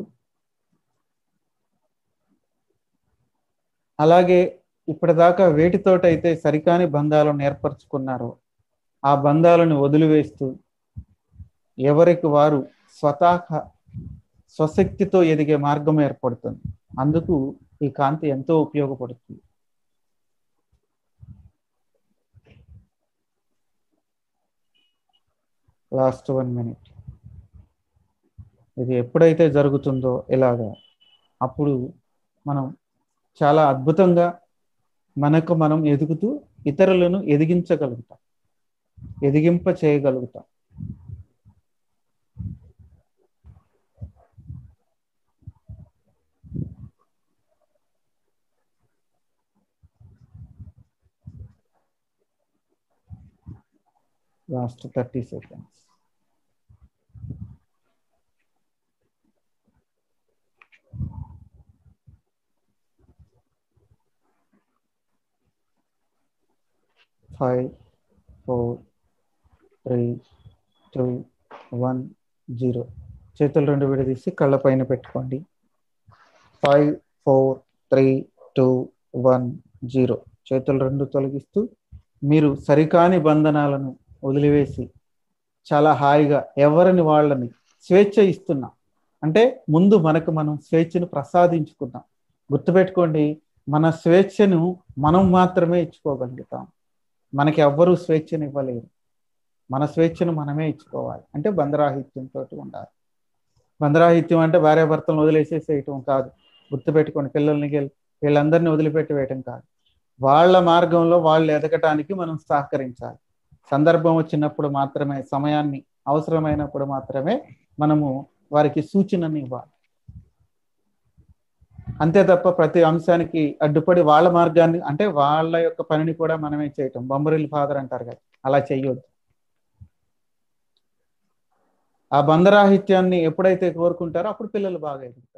అలాగే ఇప్పటిదాకా వేటితోటైతే సరికాని బంధాలను ఏర్పరచుకున్నారో ఆ బంధాలను వదిలివేస్తూ ఎవరికి వారు స్వతహా స్వశక్తితో ఎదిగే మార్గం ఏర్పడుతుంది. అందుకు ఈ కాంతి ఎంతో ఉపయోగపడుతుంది. లాస్ట్ వన్ మినిట్ ఇది ఎప్పుడైతే జరుగుతుందో ఇలాగా, అప్పుడు మనం చాలా అద్భుతంగా మనకు మనం ఎదుగుతూ ఇతరులను ఎదిగించగలుగుతాం, ఎదిగింప చేయగలుగుతాం. Last thirty seconds. Five four three two one zero. చేతులు రెండు విడదీసి కళ్ళ పైన పెట్టుకోండి. Five four three two one zero. చేతులు రెండు తొలగిస్తూ మీరు సరికాని బంధనాలను వదిలివేసి చాలా హాయిగా ఎవరిని వాళ్ళని స్వేచ్ఛ ఇస్తున్నాం. అంటే ముందు మనకు మనం స్వేచ్ఛను ప్రసాదించుకున్నాం. గుర్తుపెట్టుకోండి, మన స్వేచ్ఛను మనం మాత్రమే ఇచ్చుకోగలుగుతాం. మనకి ఎవ్వరూ స్వేచ్ఛను ఇవ్వలేరు. మన స్వేచ్ఛను మనమే ఇచ్చుకోవాలి. అంటే బంధరాహిత్యంతో ఉండాలి. బంధరాహిత్యం అంటే భార్యాభర్తలను వదిలేసేసేయటం కాదు. గుర్తుపెట్టుకోండి, పిల్లల్ని వీళ్ళందరినీ వదిలిపెట్టి వేయటం కాదు. వాళ్ళ మార్గంలో వాళ్ళు ఎదగటానికి మనం సహకరించాలి. సందర్భం వచ్చినప్పుడు మాత్రమే, సమయాన్ని అవసరమైనప్పుడు మాత్రమే మనము వారికి సూచనని ఇవ్వాలి. అంతే తప్ప ప్రతి అంశానికి అడ్డుపడి వాళ్ళ మార్గాన్ని, అంటే వాళ్ళ యొక్క పనిని కూడా మనమే చేయటం, బొమ్మరిల్లు ఫాదర్ అంటారు కదా, అలా చెయ్యొద్దు. ఆ బంధరాహిత్యాన్ని ఎప్పుడైతే కోరుకుంటారో అప్పుడు పిల్లలు బాగా ఎదుగుతారు.